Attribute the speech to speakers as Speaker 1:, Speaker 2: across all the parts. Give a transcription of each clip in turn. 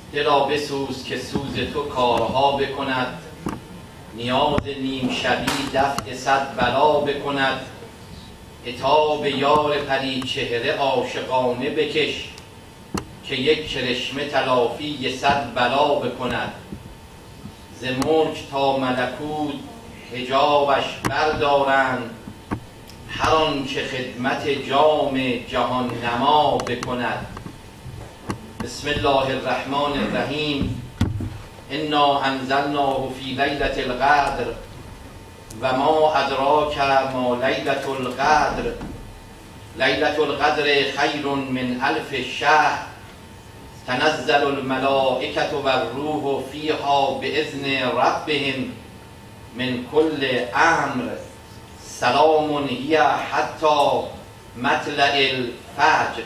Speaker 1: دلا بسوز که سوز تو کارها بکند، نیاز نیم شبی دفع صد بلا بکند. عتاب یار پری چهره عاشقانه بکش، که یک کرشمه تلافی صد بلا بکند. ز ملک تا ملکوت حجابش بردارند، هر آنچه خدمت جام جهان نما بکند. بسم الله الرحمن الرحیم. انا انزلناه فی لیلة القدر و ما ادراک ما لیلة القدر. لیلة القدر خیر من الف شهر، تنزل الملائکة و الروح فیها باذن ربهم من کل امر. سلام هی حتی مطلع الفجر.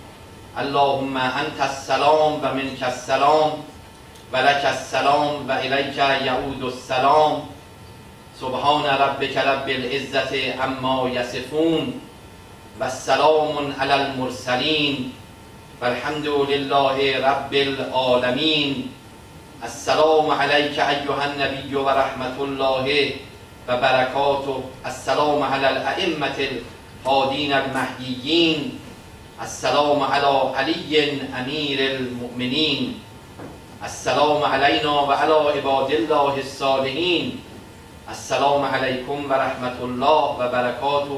Speaker 1: اللهم انت السلام و منک السلام و لک السلام و الیک یعود السلام. سبحان ربک رب العزة عما یصفون و السلام علی المرسلین و الحمد لله رب العالمین. السلام علیک ایها النبی و رحمت الله و برکاته. السلام علی الائمة الهادین المهدیین. السلام علی علی امیر المؤمنین. السلام علینا و علی عباد الله الصالحین. السلام علیکم و رحمت الله و برکاته.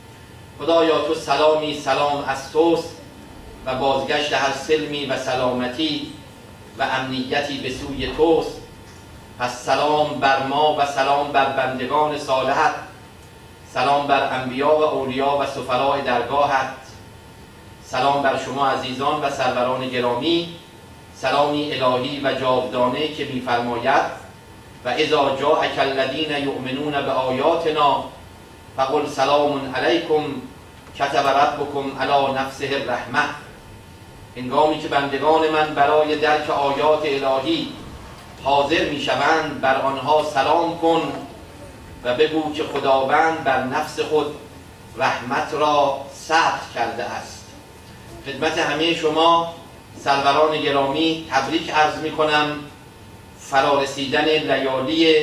Speaker 1: خدایا تو سلامی سلام از توست و بازگشت هر سلمی و سلامتی و امنیتی به سوی توست. پس سلام بر ما و سلام بر بندگان صالحت، سلام بر انبیا و اولیا و سفراء درگاهت، سلام بر شما عزیزان و سروران گرامی. سلامی الهی و جاودانه که می‌فرماید و اذا جاءک الذین یؤمنون بآیاتنا فقل سلام علیکم کتب ربکم علی نفسه الرحمة. هنگامی که بندگان من برای درک آیات الهی حاضر میشوند، بر آنها سلام کن و بگو که خداوند بر نفس خود رحمت را ثبت کرده است. خدمت همه شما سروران گرامی تبریک عرض می کنم فرارسیدن لیالی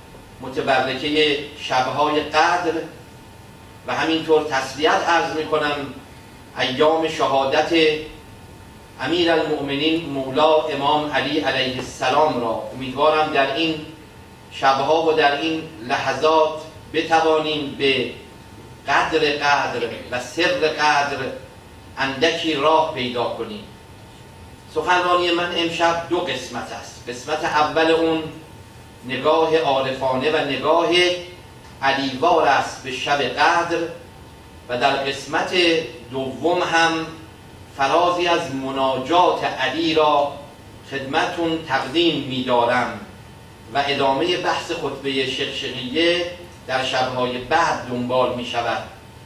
Speaker 1: متبرکه شبهای قدر و همینطور تسلیت عرض می کنم ایام شهادت امیر المؤمنین مولا امام علی علیه السلام را. امیدوارم در این شبها و در این لحظات بتوانیم به قدر و سر قدر اندکی راه پیدا کنیم. سخنرانی من امشب دو قسمت است. قسمت اول اون نگاه عارفانه و نگاه علیوار است به شب قدر و در قسمت دوم هم فرازی از مناجات علی را خدمتون تقدیم می‌دارم و ادامه بحث خطبه شقشقیه در شب‌های بعد دنبال می‌شود.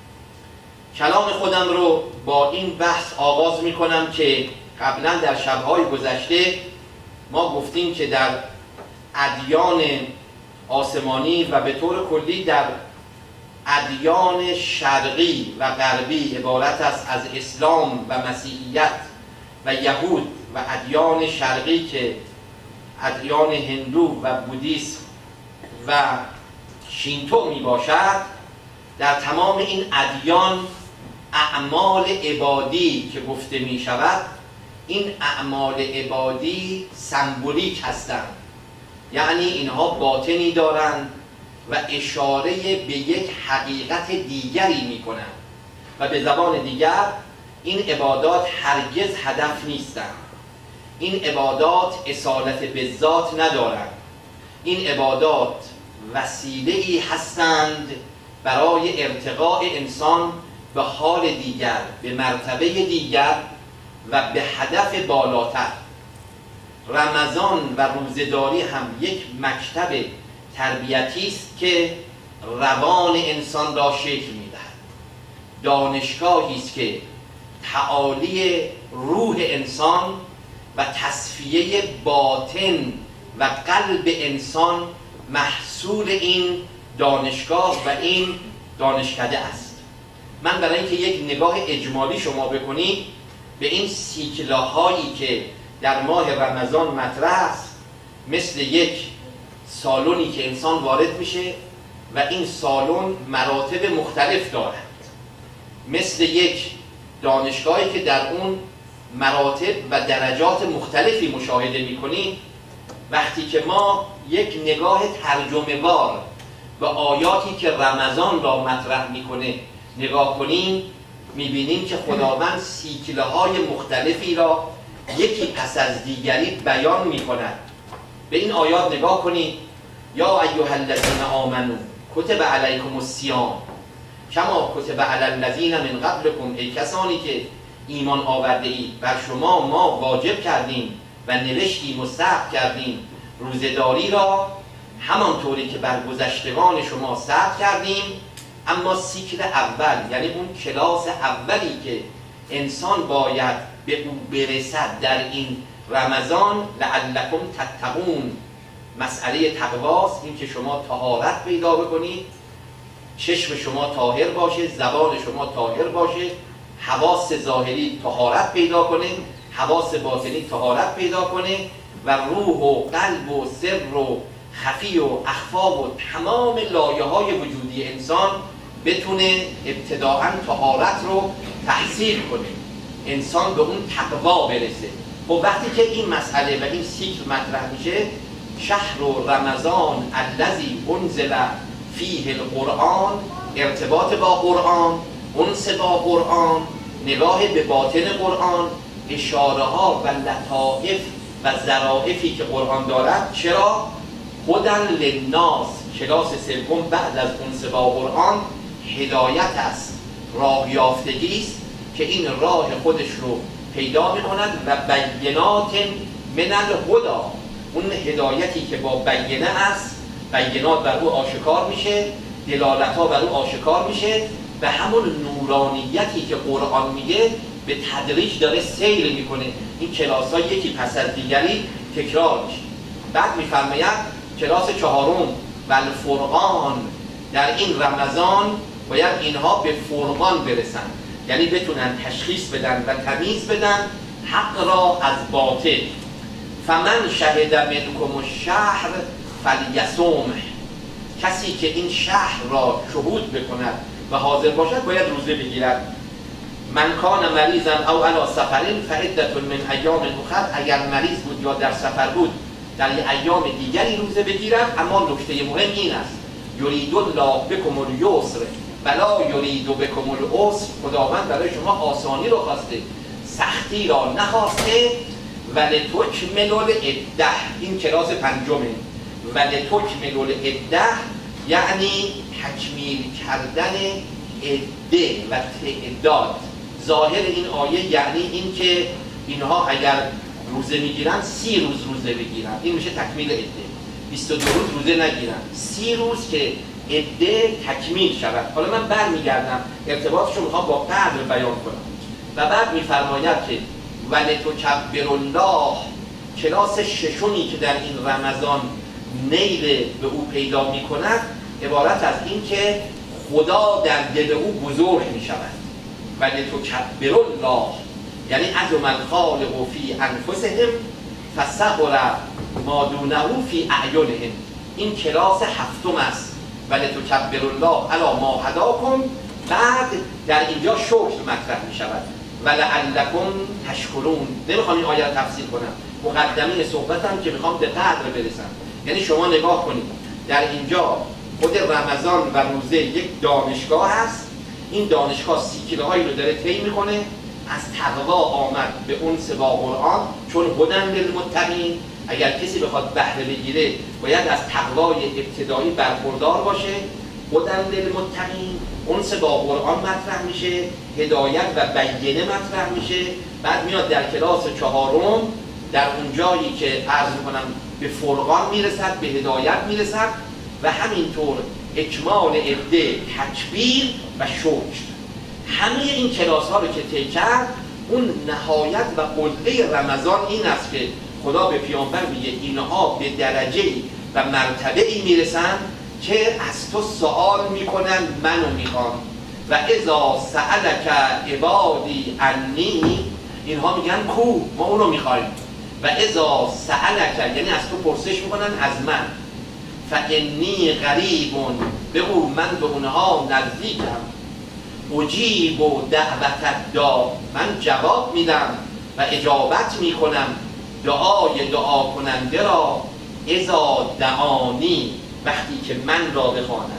Speaker 1: کلام خودم رو با این بحث آغاز می‌کنم که قبلا در شب‌های گذشته ما گفتیم که در ادیان آسمانی و به طور کلی در ادیان شرقی و غربی عبارت است از اسلام و مسیحیت و یهود و ادیان شرقی که ادیان هندو و بودیسم و شینتو می باشد. در تمام این ادیان اعمال عبادی که گفته می شود، این اعمال عبادی سمبولیک هستند، یعنی اینها باطنی دارند و اشاره به یک حقیقت دیگری می کنند و به زبان دیگر این عبادات هرگز هدف نیستند. این عبادات اصالت به ذات ندارند. این عبادات وسیله‌ای هستند برای ارتقاء انسان به حال دیگر، به مرتبه دیگر و به هدف بالاتر. رمضان و روزه‌داری هم یک مکتب تربیتی است که روان انسان را شکل می‌دهد. دانشگاهی است که تعالی روح انسان و تصفیه باطن و قلب انسان محصول این دانشگاه و این دانشکده است. من برای اینکه یک نگاه اجمالی شما بکنید به این سیکلاهایی که در ماه رمضان مطرح است، مثل یک سالونی که انسان وارد میشه و این سالن مراتب مختلف دارد، مثل یک دانشگاهی که در اون مراتب و درجات مختلفی مشاهده میکنیم. وقتی که ما یک نگاه ترجمه وار و آیاتی که رمضان را مطرح میکنه نگاه کنیم، میبینیم که خداوند سیکله های مختلفی را یکی پس از دیگری بیان میکند. به این آیات نگاه کنید: یا ایها الذین آمنوا کتب علیکم الصیام کما کتب علی الذین من قبلکم، ای کسانی که ایمان آورده اید، بر شما ما واجب کردیم و نوشتیم و ثبت کردیم روزه‌داری را همانطوری که بر گذشتگان شما ثبت کردیم. اما سیکل اول، یعنی اون کلاس اولی که انسان باید به او برسد در این رمضان، لعلکم تتقون، مسئله تقواست. این که شما طهارت پیدا بکنید، چشم شما طاهر باشه، زبان شما طاهر باشه، حواس ظاهری طهارت پیدا کنه، حواس باطنی طهارت پیدا کنه و روح و قلب و سر و خفی و اخفا و تمام لایه‌های وجودی انسان بتونه ابتداعاً طهارت رو تحصیل کنه، انسان به اون تقوا برسه. خب وقتی که این مسئله و این سیکل مطرح میشه، شهر رمضان الذی انزل فیه القرآن، ارتباط با قرآن، انس با قرآن، نگاه به باطن قرآن، اشاره ها و لطائف و ظرافی که قرآن دارد. چرا؟ هدی للناس، کلاس سوم بعد از انس با قرآن هدایت است، راه یافتگی است که این راه خودش رو پیدا می‌کند و بینات من الهدی، اون هدایتی که با بینه است، بینات بر او آشکار میشه، دلالت‌ها بر او آشکار میشه و همون نورانیتی که قرآن میگه به تدریج داره سیر میکنه. این کلاس‌ها یکی پس از دیگری تکرار میشه. بعد میفرماید کلاس چهارم و الفرقان، در این رمضان باید اینها به فرقان برسن، یعنی بتونن تشخیص بدن و تمیز بدن حق را از باطل. فمن شهد منکم الشهر فلیصومه، کسی که این شهر را شهود بکند و حاضر باشد باید روزه بگیرد. من کان مریضا او علی سفر فعدة من ایام اخر، اگر مریض بود یا در سفر بود در ایام دیگری روزه بگیرد. اما نکته مهم این است: یرید الله بکم الیسر ولا یرید بکم العسر، خداوند برای شما آسانی رو خواسته، سختی را نخواسته. ولتکملوا العده، این کلاس پنجمه. ولتکملوا العده یعنی تکمیل کردن عده و تعداد. ظاهر این آیه یعنی این که اینها اگر روزه میگیرن 30 روز روزه بگیرن، این میشه تکمیل عده. 22 روز روزه نگیرن، 30 روز که عده تکمیل شود. حالا من برمیگردم ارتباطش رو میخوام با قدر بیان کنم و بعد میفرماید که ولتکبروا الله، کلاس ششمی که در این رمضان نیل به او پیدا میکند عبارت از این که خدا در دل او بزرگ میشود. ولتکبروا الله یعنی عظم الخالق فی انفسهم فصغر ما دونه فی اعینهم. این کلاس هفتم است. ولتکبروا الله علی ما هداکم. بعد در اینجا شکر مطرح می شود. ولعلکم تشکرون. نمیخوام این آیه رو تفسیر کنم، مقدمه صحبتم که میخوام به قدر برسم. یعنی شما نگاه کنید، در اینجا خود رمضان و روزه یک دانشگاه هست. این دانشگاه سیکله هایی رو داره طی میکنه. از تقوا آمد به انس با قرآن، چون هدی للمتقین. اگر کسی بخواد بهره بگیره باید از تقوای ابتدایی برخوردار باشه. هدی للمتقین، انس با قرآن مطرح میشه، هدایت و بینه مطرح میشه. بعد میاد در کلاس چهارم، در اون جایی که عرض میکنم به فرقان میرسد، به هدایت میرسد و همینطور اکمال عده، تکبیر و شکر. همه این کلاس ها رو که طی کرد، اون نهایت و قله رمضان این است که خدا به پیامبر میگه اینها به درجه و مرتبه ای میرسن که از تو سوال میکنن، منو میخوان. و اذا سألک عبادی عنی، اینها میگن کو، ما اونو میخوایم. و اذا سألک، یعنی از تو پرسش میکنن از من، فانی قریب، بگو من به اونها نزدیکم، اجیب و دعوت دا، من جواب میدم و اجابت میکنم دعای دعا کننده را، اذا دعانی، وقتی که من را بخوانند،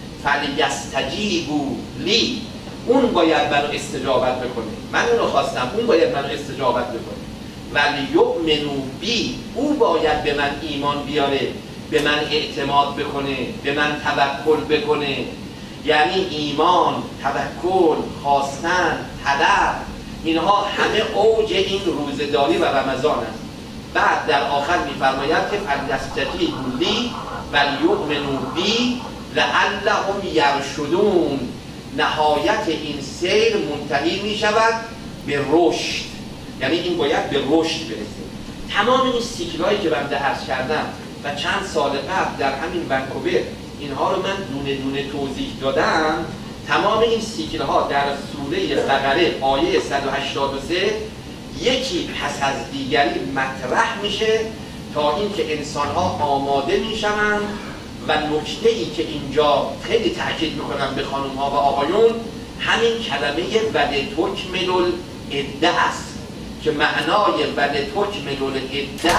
Speaker 1: فلیستجیبوا لی، اون باید منو استجابت بکنه، من اونو خواستم، اون باید منو استجابت بکنه، ولیؤمنوا بی، او باید به من ایمان بیاره، به من اعتماد بکنه، به من توکل بکنه. یعنی ایمان، توکل، خواستن، طلب، اینها همه اوج این روزداری و رمضان است. بعد در آخر می‌فرماید که فلیستجیبوا لی ولیؤمنوا بی لعلهم یرشدون. نهایت این سیر منتهی می‌شود به رشد، یعنی این باید به رشد برسه. تمام این سیکل‌هایی که بنده عرض کردم و چند سال قبل در همین ونکوور اینها رو من دونه دونه توضیح دادم، تمام این سیکل‌ها در سوره بقره آیه 183 یکی پس از دیگری مطرح میشه تا اینکه انسان‌ها آماده میشوند. و نکته‌ای که اینجا خیلی تأکید میکنم به خانم‌ها و آقایون، همین کلمه ولتکملوا العده است که معنای ولتکملوا العده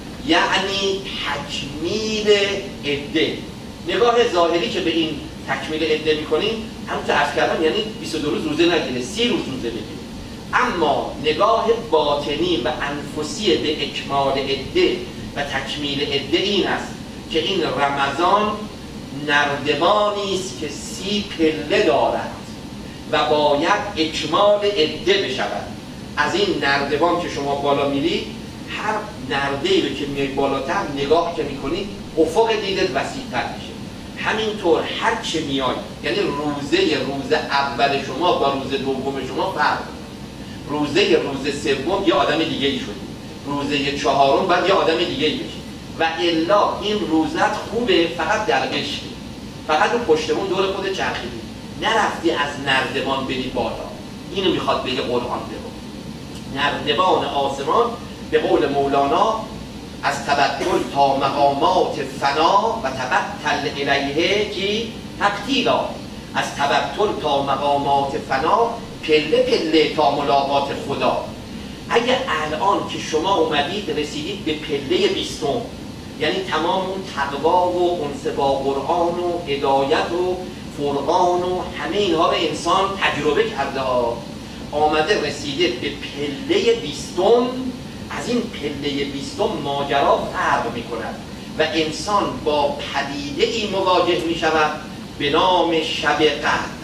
Speaker 1: یعنی تکمیل عده. نگاه ظاهری که به این تکمیل عده میکنیم، همونطور عرض کردم، یعنی 22 روز روزه نگیره، 30 روز روزه بگیره. اما نگاه باطنی و انفسی به اکمال عده و تکمیل عده این است که این رمضان نردبانی است که 30 پله دارد و باید اکمال عده بشود. از این نردبان که شما بالا میرید، هر نرده‌ای رو که میای بالاتر نگاه که میکنید، افق دیدت وسیع‌تر میشه. همینطور هر چه میای، یعنی روز اول شما با روز دوم شما فرق، روز سوم یه آدم دیگه ای شدی، روز چهارم بعد یه آدم دیگه ای بشی. و الا این روزت خوبه فقط در قشری، فقط رو پشتمون دور خود چرخیدی، نرفتی از نردبان بری بالا. اینو میخواد بگه قرآن. بگو نردبان آسمان به قول مولانا از تبتل تا مقامات فنا و تبتل الیه کی تبتیلا، از تبتل تا مقامات فنا، پله پله تا ملاقات خدا. اگه الان که شما اومدید رسیدید به پله 20، یعنی تمام اون تقوا و انس با قرآن و هدایت و فرقان و همه اینها رو انسان تجربه کرده ها، آمده رسیده به پله 20، از این پله 20 ماجرا فرق می کند و انسان با پدیده ای مواجه می شود به نام شب قدر.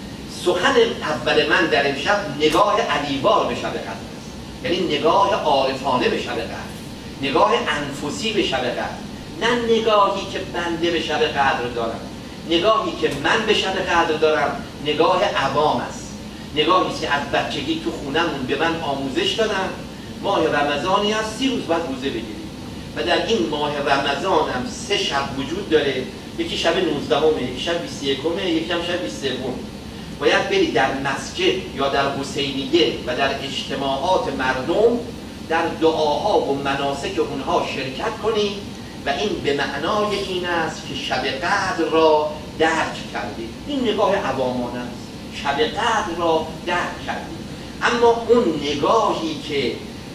Speaker 1: سخن اول من در امشب نگاه علیوار به شب قدر است، یعنی نگاه عارفانه به شب قدر، نگاه انفسی به شب قدر، نه نگاهی که بنده به شب قدر دارم. نگاهی که من به شب قدر دارم نگاه عوام است، نگاهی که از بچگی تو خونمون به من آموزش دادن. ماه رمضانی است 30 روز بعد روزه بگیرید و در این ماه رمضان هم 3 شب وجود داره، یکی شب 19، یکی شب 21، یکی هم شب 23. باید برید در مسجد یا در حسینیه و در اجتماعات مردم در دعاها و مناسک اونها شرکت کنید و این به معنای این است که شب قدر را درک کردید. این نگاه عوامانه است، شب قدر را درک کردید. اما اون نگاهی که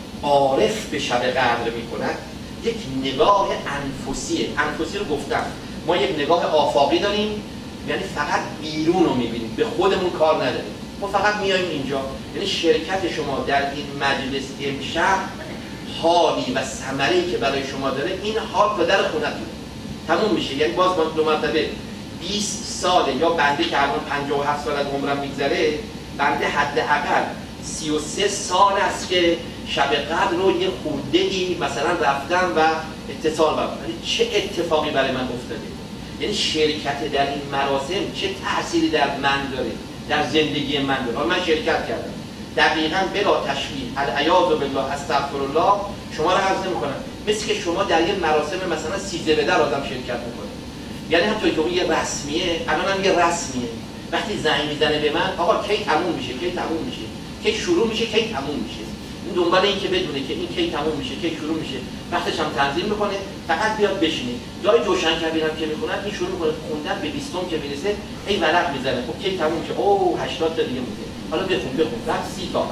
Speaker 1: عارف به شب قدر می کند یک نگاه انفسیه. انفسی رو گفتم، ما یک نگاه آفاقی داریم، یعنی فقط بیرون رو می بینیم، به خودمون کار نداریم، ما فقط میایم اینجا. یعنی شرکت شما در این مجلس امشب حالی و ثمره‌ای که برای شما داره، این حال به در خونتون تموم میشه. یعنی باز من 2 مرتبه 20 ساله، یا بنده که الان 57 سال از عمرم میگذره، بنده حداقل 33 سال است که شب قدر رو یه خورده‌ای مثلا رفتم و اتصال بردم. یعنی چه اتفاقی برای من افتاده، یعنی شرکت در این مراسم چه تأثیری در من داره، در زندگی من داره. من شرکت کردم دقیقاً بلا تشبیه، العیاذ بالله، استغفرالله، شما رو عرض نمی‌کنم، مثل که شما در یه مراسم مثلا 13 در آدم شرکت می‌کنه. یعنی هم توی یه رسمیه، الان هم یه رسمیه، وقتی زنگ میزنه به من آقا کی تموم میشه، کی تموم میشه، کی شروع میشه، کی تموم میشه، دنبال این که بدونه که این کی تموم میشه، کی شروع میشه، وقتش هم تنظیم میکنه، فقط بیاد بشینه. جای جوشن کبیرم که میخونن این شروع میکنه خوندن، به 20م که میرسه ای ورق میزنه. خب کی تموم میشه؟ اوه 80 تا دیگه مونده، حالا بخون بعد 30 تا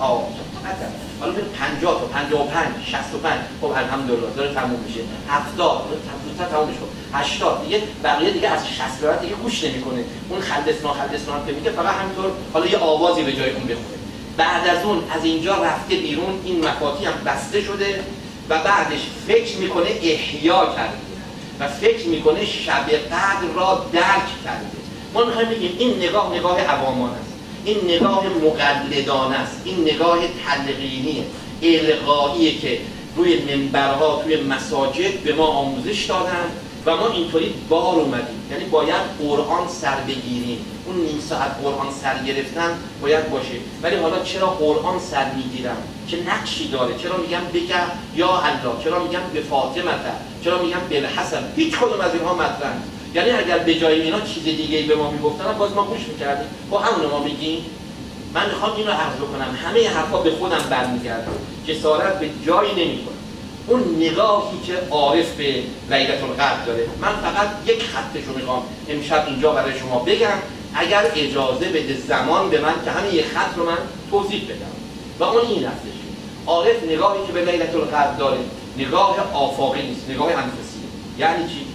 Speaker 1: حالا میره 50 تا 55 65 خب الحمدلله داره تموم میشه. 70 زودتر تموم میشه. 80 دیگه بقیه دیگه از 60 تا دیگه گوش نمیکنه. اون خلدسنا که میگه فقط همینطور حالا یه آوازی به جای اون بخونه. بعد از اون از اینجا رفته بیرون، این مفاتیح هم بسته شده و بعدش فکر میکنه احیا کرده و فکر میکنه شب قدر را درک کرده. ما میخوایم بگیم این نگاه عوامانه است، این نگاه مقلدانه است، این نگاه تلقینیه، القاییه که روی منبرها، توی مساجد به ما آموزش دادن و ما اینطوری بار اومدیم. یعنی باید قرآن سر بگیریم، اون نیم ساعت قرآن سر گرفتن باید باشه. ولی حالا چرا قرآن سر میگیرم؟ چه نقشی داره؟ چرا میگم بگم یا الله؟ چرا میگم به فاطمه؟ چرا میگم بالحسن؟ هیچ کدوم از اینها مطرح نیست. یعنی اگر به جای اینا چیز دیگه‌ای به ما میگفتن باز ما گوش میکردیم. با همون ما میگیم. من میخوام اینو عرض بکنم، همه حرفا به خودم برمیگرده، جسارت به جایی نمیکنم. اون نگاهی که عارف به لیلة القدر داره، من فقط یک خطشو میخوام امشب اینجا برای شما بگم، اگر اجازه بده زمان به من که همین یک خط رو من توضیح بدم. و اون این هستش، عارف نگاهی که به لیلة القدر داره نگاه آفاقی نیست، نگاه انفسیه. یعنی چی؟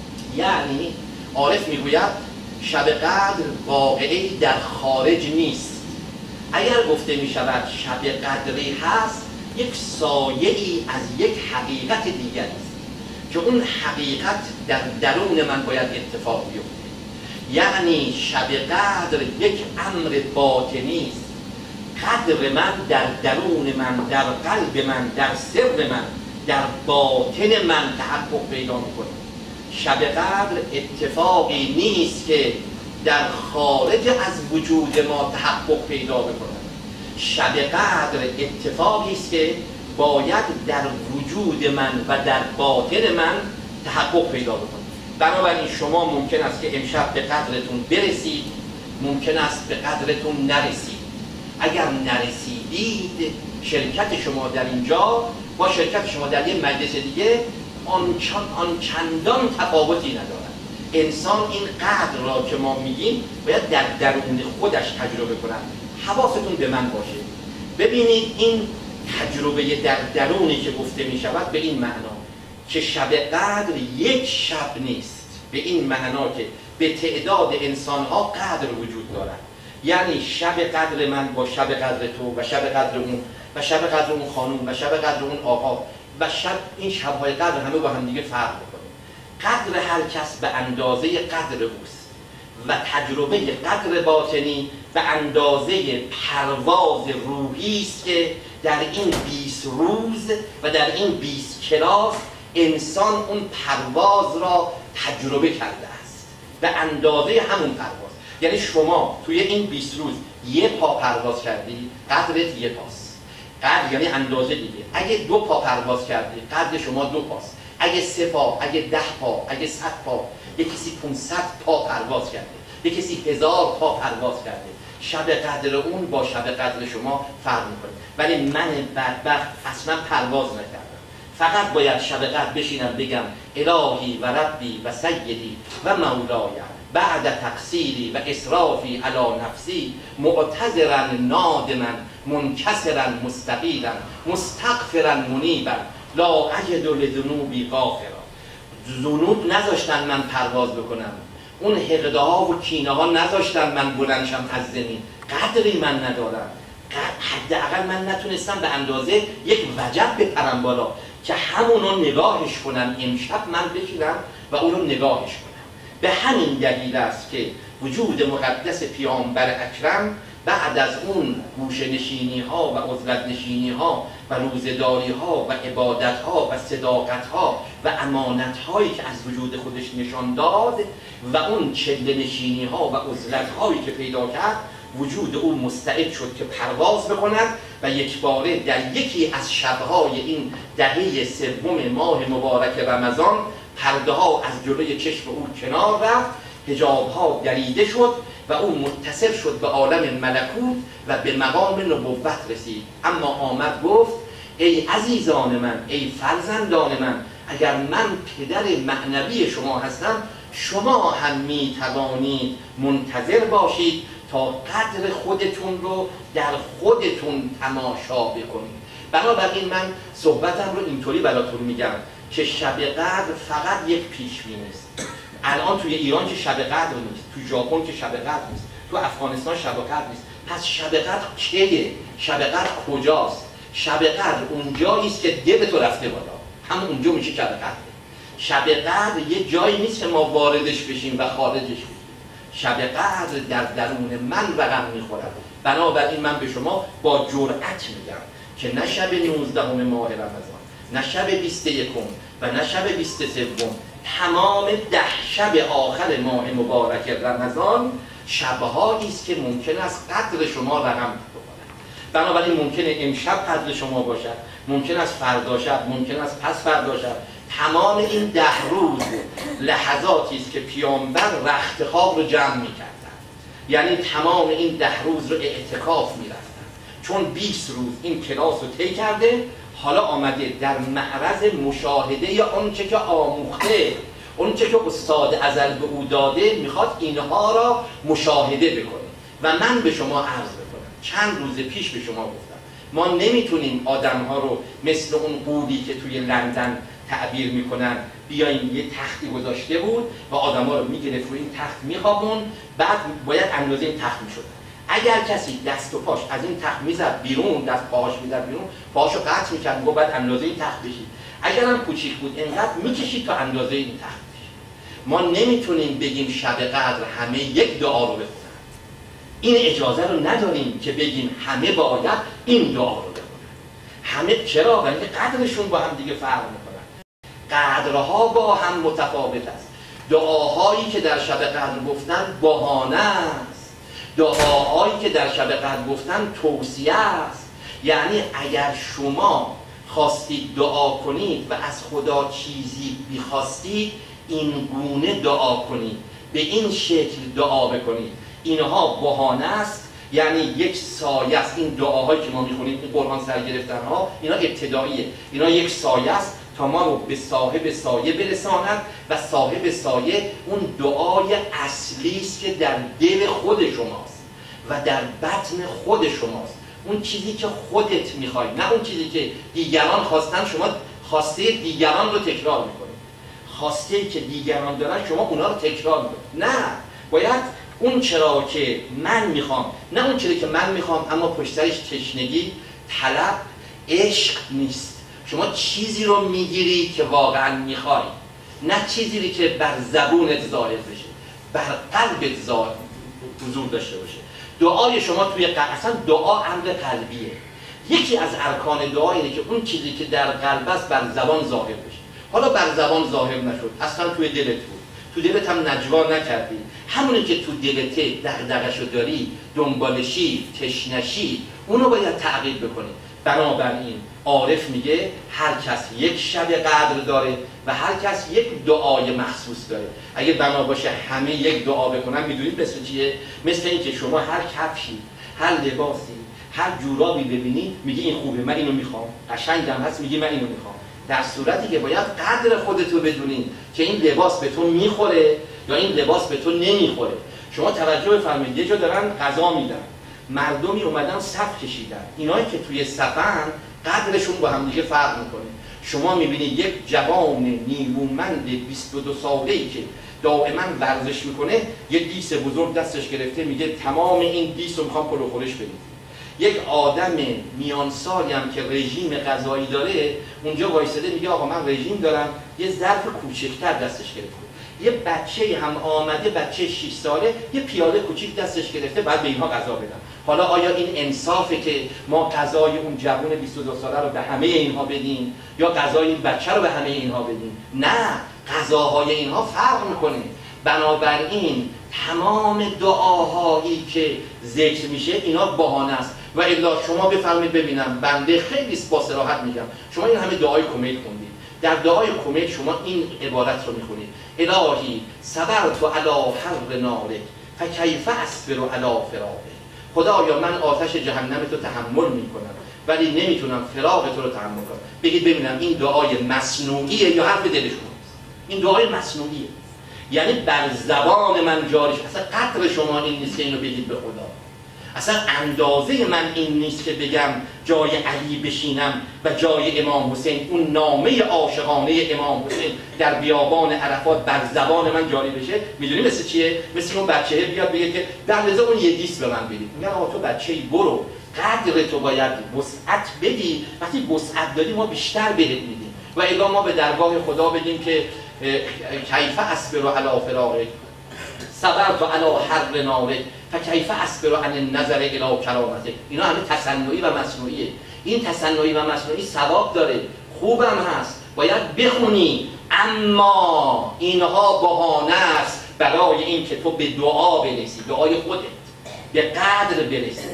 Speaker 1: یعنی عارف میگوید شب قدر واقعی در خارج نیست. اگر گفته میشود شب قدری هست، یک سایه‌ای از یک حقیقت دیگر است که اون حقیقت در درون من باید اتفاق بیفته. یعنی شب قدر یک امر باطنی است. قدر من در درون من، در قلب من، در سر من، در باطن من تحقق پیدا میکنه. شب قدر اتفاقی نیست که در خارج از وجود ما تحقق پیدا بکنه. شب قدر اتفاقی است که باید در وجود من و در باطن من تحقق پیدا بکنه. بنابراین شما ممکن است که امشب به قدرتون برسید، ممکن است به قدرتون نرسید. اگر نرسیدید، شرکت شما در اینجا با شرکت شما در یه مجلس دیگه آن چندان تفاوتی ندارد. انسان این قدر را که ما میگیم باید در درون خودش تجربه کنند. حواستون به من باشه. ببینید این تجربه در درونی که گفته می شود به این معنا که شب قدر یک شب نیست، به این معنا که به تعداد انسانها قدر وجود دارد. یعنی شب قدر من با شب قدر تو و شب قدر اون و شب قدر اون خانوم و شب قدر اون آقا و این شب‌های قدر همه با هم دیگه فرق می‌کنه. قدر هر کس به اندازه قدر اوست و تجربه قدر باطنی به اندازه پرواز روحی است که در این 20 روز و در این 20 کلاس انسان اون پرواز را تجربه کرده است، به اندازه همون پرواز. یعنی شما توی این 20 روز یه پا پرواز کردی، قدرت یه پاست. قدر یعنی اندازه دیگه. اگه 2 پا پرواز کردی، قدر شما 2 پاست. اگه 3 پا، اگه 10 پا، اگه 100 پا، یه کسی 500 پا پرواز کرده، یه کسی 1000 پا پرواز کرده، شب قدر اون با شب قدر شما فرق میکنه. ولی من بدبخت اصلا پرواز نکردم، فقط باید شب قدر بشینم بگم الهی و ربی و سیدی و مولای بعد تقصیری و اسرافی علی نفسی معتذرا نادما منکسرا مستقیلا مستغفرا منیبا لا اجد لذنوبی غافرا. ذنوب نذاشتن من پرواز بکنم، اون حقده ها و کینه ها نذاشتن من بلندشم از زمین. قدری من ندارم، حداقل من نتونستم به اندازه یک وجب بپرم بالا که همونو نگاهش کنم. امشب من بشینم و اونو نگاهش کنم. به همین دلیل است که وجود مقدس پیامبر اکرم بعد از اون گوشه نشینی ها و عزلت نشینی ها و روزداری ها و عبادت ها و صداقت ها و امانت هایی که از وجود خودش نشان داد و اون چله نشینی ها و عزلت هایی که پیدا کرد، وجود او مستعد شد که پرواز بکند و یکباره در یکی از شبهای این دهه سوم ماه مبارک رمضان پرده ها از جلوی چشم او کنار رفت، حجاب ها دریده شد و او متصل شد به عالم ملکوت و به مقام نبوت رسید. اما آمد گفت ای عزیزان من، ای فرزندان من، اگر من پدر معنوی شما هستم، شما هم می توانید منتظر باشید تا قدر خودتون رو در خودتون تماشا بکنید. بنابراین من صحبتم رو اینطوری براتون میگم که شب قدر فقط یک پیشبینی است. الان توی ایران که شب قدر نیست، توی ژاپن که شب قدر نیست، تو افغانستان شب قدر نیست. پس شب قدر کیه؟ شب قدر کجاست؟ شب قدر اونجایی است که دل تو رفته بالا، همون اونجا میشه شب قدر. شب قدر یه جایی نیست که ما واردش بشیم و خارجش بشیم. شب قدر در درون من رقم میخورد. بنابراین من به شما با جرأت میگم که نه شب 19 ماه رمضان، نه شب 21 و نه شب 23، تمام 10 شب آخر ماه مبارک رمضان شبهایی است که ممکن است قدر شما رقم بخورد. بنابراین ممکنه امشب قدر شما باشد، ممکن است فردا شب، ممکن است پس فردا شب. تمام این 10 روز لحظاتی است که پیامبر رخت خواب رو جمع می‌کردن، یعنی تمام این 10 روز رو اعتکاف می‌رفتن، چون 20 روز این کلاس رو طی کرده، حالا آمده در معرض مشاهده آنچه که آموخته، آنچه که استاد ازل به او داده، میخواد اینها را مشاهده بکنه. و من به شما عرض بکنم، چند روز پیش به شما گفتم، ما نمیتونیم آدمها رو مثل اون قولی که توی لندن تعبیر میکنن، بیاین یه تختی گذاشته بود و آدمها رو میگرفت روی این تخت میخوابون، بعد باید اندازه این تخت میشد. اگر کسی دست و پاش از این تخت میزد بیرون، دست پاهاش میزد بیرون، پاهاشو قطع میکرد، میگه بعد اندازه این تخت بشید. اگرم کوچیک بود اینقدر میکشید تا اندازه این تخت بشید. ما نمیتونیم بگیم شب قدر همه یک دعا رو بخونن. این اجازه رو نداریم که بگیم همه باید این دعا رو بخونن. همه چرا؟ برای اینکه قدرشون با هم دیگه فرق میکنن. قدرها با هم متفاوت است. دعاهایی که در شب قدر گفتن بهانه است. دعاهایی که در شب قدر گفتن توصیه است. یعنی اگر شما خواستید دعا کنید و از خدا چیزی بخواستید، این گونه دعا کنید، به این شکل دعا بکنید. اینها بهانه است، یعنی یک سایه است. این دعاهایی که ما میخونیم، این قرآن سر گرفتن ها، اینا ابتداییه، اینا یک سایه است تا ما رو به صاحب سایه برساند و صاحب سایه اون دعای اصلی است که در دل خود شماست و در بطن خود شماست. اون چیزی که خودت میخوای، نه اون چیزی که دیگران خواستن. شما خواسته دیگران رو تکرار میکنید، خواسته که دیگران دارن شما اونا رو تکرار میکنید. نه، باید اون چرا که من میخوام، نه اون چیزی که من میخوام اما پشت سرش تشنگی، طلب، عشق نیست. شما چیزی رو میگیری که واقعا میخوای، نه چیزی که بر زبونت ظاهر بشه، بر قلبت حضور داشته باشه. دعای شما توی اصلا دعا امر قلبیه. یکی از ارکان دعا اینه که اون چیزی که در قلب است بر زبان ظاهر بشه. حالا بر زبان ظاهر نشد، اصلا توی دلت بود، تو دلت هم نجوا نکردی، همونی که تو دلت دغدغه‌شو داری، دنبالشی، تشنشی، اونو باید تعقیب بکنی. بنابراین عارف میگه هر کس یک شب قدر داره و هر کس یک دعای مخصوص داره. اگه بنا باشه همه یک دعا بکنن، میدونید مثل چیه؟ مثل این که شما هر کفشی، هر لباسی، هر جورابی ببینید میگی این خوبه، من اینو میخوام، قشنگم هست، میگی من اینو میخوام. در صورتی که باید قدر خودتو بدونید که این لباس به تو میخوره یا این لباس به تو نمیخوره. شما توجه بفرمایید، یه جا دارن غذا میدن، مردمی اومدن صف کشیدن، اینایی که توی صفن قدرشون با هم دیگه فرق میکنه. شما میبینید یک جوان نیرومند 22 ساله‌ای که دائما ورزش میکنه، یه دیس بزرگ دستش گرفته، میگه تمام این دیس رو میخوام پلو خورش بدید. یک آدم میان سالی هم که رژیم غذایی داره اونجا وایساده میگه آقا من رژیم دارم، یه ظرف کوچکتر دستش گرفته. یه بچه هم آمده، بچه 6 ساله، یه پیاله کوچیک دستش گرفته، بعد به اینها غذا بدن. حالا آیا این انصافه که ما غذای اون جوان 22 ساله رو به همه اینها بدیم یا غذای این بچه رو به همه اینها بدیم؟ نه، غذاهای اینها فرق میکنه. بنابراین تمام دعاهایی که ذکر میشه اینا بهانه است. و الا شما بفرمایید ببینم، بنده خیلی با صراحت میگم، شما این همه دعای کمیل خوندید، در دعای کمیل شما این عبارت رو میخونید: الهی صبرت علی حر نارک فکیف اصبر علی فراقک. خدایا من آتش جهنم تو تحمل میکنم، ولی نمیتونم فراق تو رو تحمل کنم. بگید ببینم این دعای مصنوعیه یا حرف دلشون؟ این دعای مصنوعیه، یعنی بر زبان من جاریش. اصلا قدر شما این نیست که اینو بگید به خدا، اصلا اندازه من این نیست که بگم جای علی بشینم و جای امام حسین، اون نامه عاشقانه امام حسین در بیابان عرفات بر زبان من جاری بشه. میدونی مثل چیه؟ مثل اون بچه بیاد بگه که در لحظه اون یه دیس به من بدید. میگن آقا تو بچه‌ای برو، قدر تو باید وسعت بدی، وقتی وسعت دادی ما بیشتر بهت میدیم. و الا ما به درگاه خدا بگیم که کیف اصبر علی فراقک صبرت علی حر نارک فکیف اصبر عن النظر الی کرامتک. اینا همه تصنعی و مصنوعیه. این تصنعی و مصنوعی ثواب داره، خوبم هست، باید بخونی، اما اینها بهانه است برای این که تو به دعا برسی، دعای خودت به قدر برسی.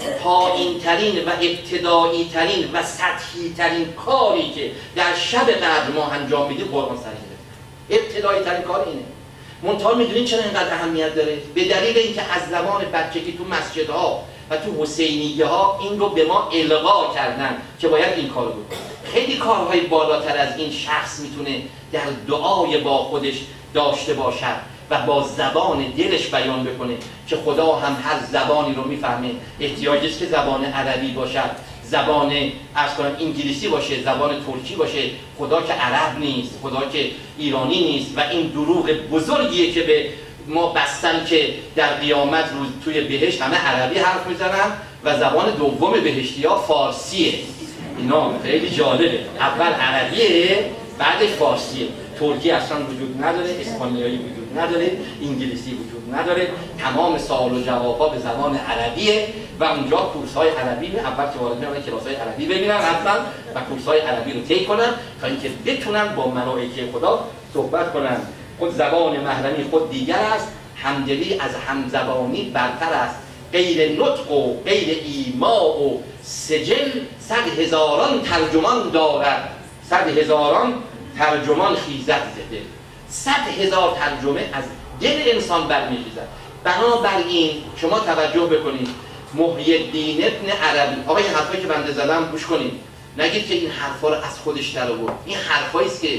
Speaker 1: پایین ترین و ابتدایی ترین و سطحی ترین کاری که در شب قدر ما انجام میدیم قرآن سر گرفت. ابتدایی ترین کار اینه. منتها میدونین چرا اینقدر اهمیت داره؟ به دلیل اینکه از زمان بچگی تو مسجدها و تو حسینیه ها این رو به ما القا کردن که باید این کارو بکنیم. خیلی کارهای بالاتر از این شخص میتونه در دعای با خودش داشته باشد و با زبان دلش بیان بکنه که خدا هم هر زبانی رو میفهمه. احتیاجی است که زبان عربی باشد، زبان انگلیسی باشه، زبان ترکی باشه. خدا که عرب نیست، خدا که ایرانی نیست و این دروغ بزرگیه که به ما بستن که در قیامت روز توی بهشت همه عربی حرف میزنن و زبان دوم بهشتی‌ها فارسیه. اینا خیلی جالبه، اول عربیه بعدش فارسیه. ترکی اصلا وجود نداره، اسپانیایی وجود نداره، انگلیسی وجود نداره. تمام سوال و جواب‌ها به زبان عربیه و اونجا کورس‌های عربی اول که وارد میشن کلاس‌های عربی ببینن حتما و کورس‌های عربی رو طی کنن تا اینکه بتونن با ملائکه خدا صحبت کنن. خود زبان محرمی خود دیگر است، همدلی از همزبانی برتر است. غیر نطق و غیر ایماء و سجل 100,000 ترجمان دارد. 100,000 ترجمان خیزد زده. 100,000 ترجمه از دل انسان برمیخیزد. بنابراین شما توجه بکنید، محی الدین ابن عربی، آقا این حرفایی که بنده زدم گوش کنید، نگید که این حرفا رو از خودش در آورد. این حرفایی است که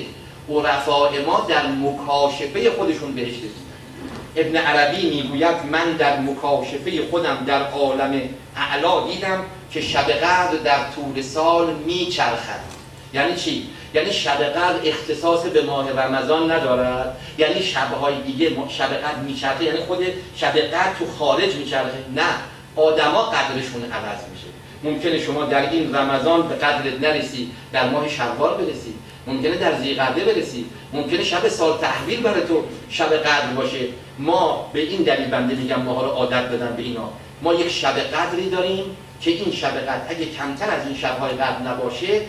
Speaker 1: عرفای ما در مکاشفه خودشون بهش رسیدن. ابن عربی میگوید من در مکاشفه خودم در عالم اعلا دیدم که شب قدر در طول سال میچرخد. یعنی چی؟ یعنی شب قدر اختصاص به ماه رمضان ندارد، یعنی شب‌های دیگه شب قدر میچرخه، یعنی خود شب قدر تو خارج میچرخه. نه، آدما قدرشون عوض میشه. ممکنه شما در این رمضان به قدرت نرسی، در ماه شوال برسی، ممکنه در ذی‌قعده برسی، ممکنه شب سال تحویل برای تو شب قدر باشه. ما به این دلیل بنده میگم ماها رو عادت بدن به اینا. ما یک شب قدری داریم که این شب قدر اگه کمتر از این شب‌های قدر نباشه،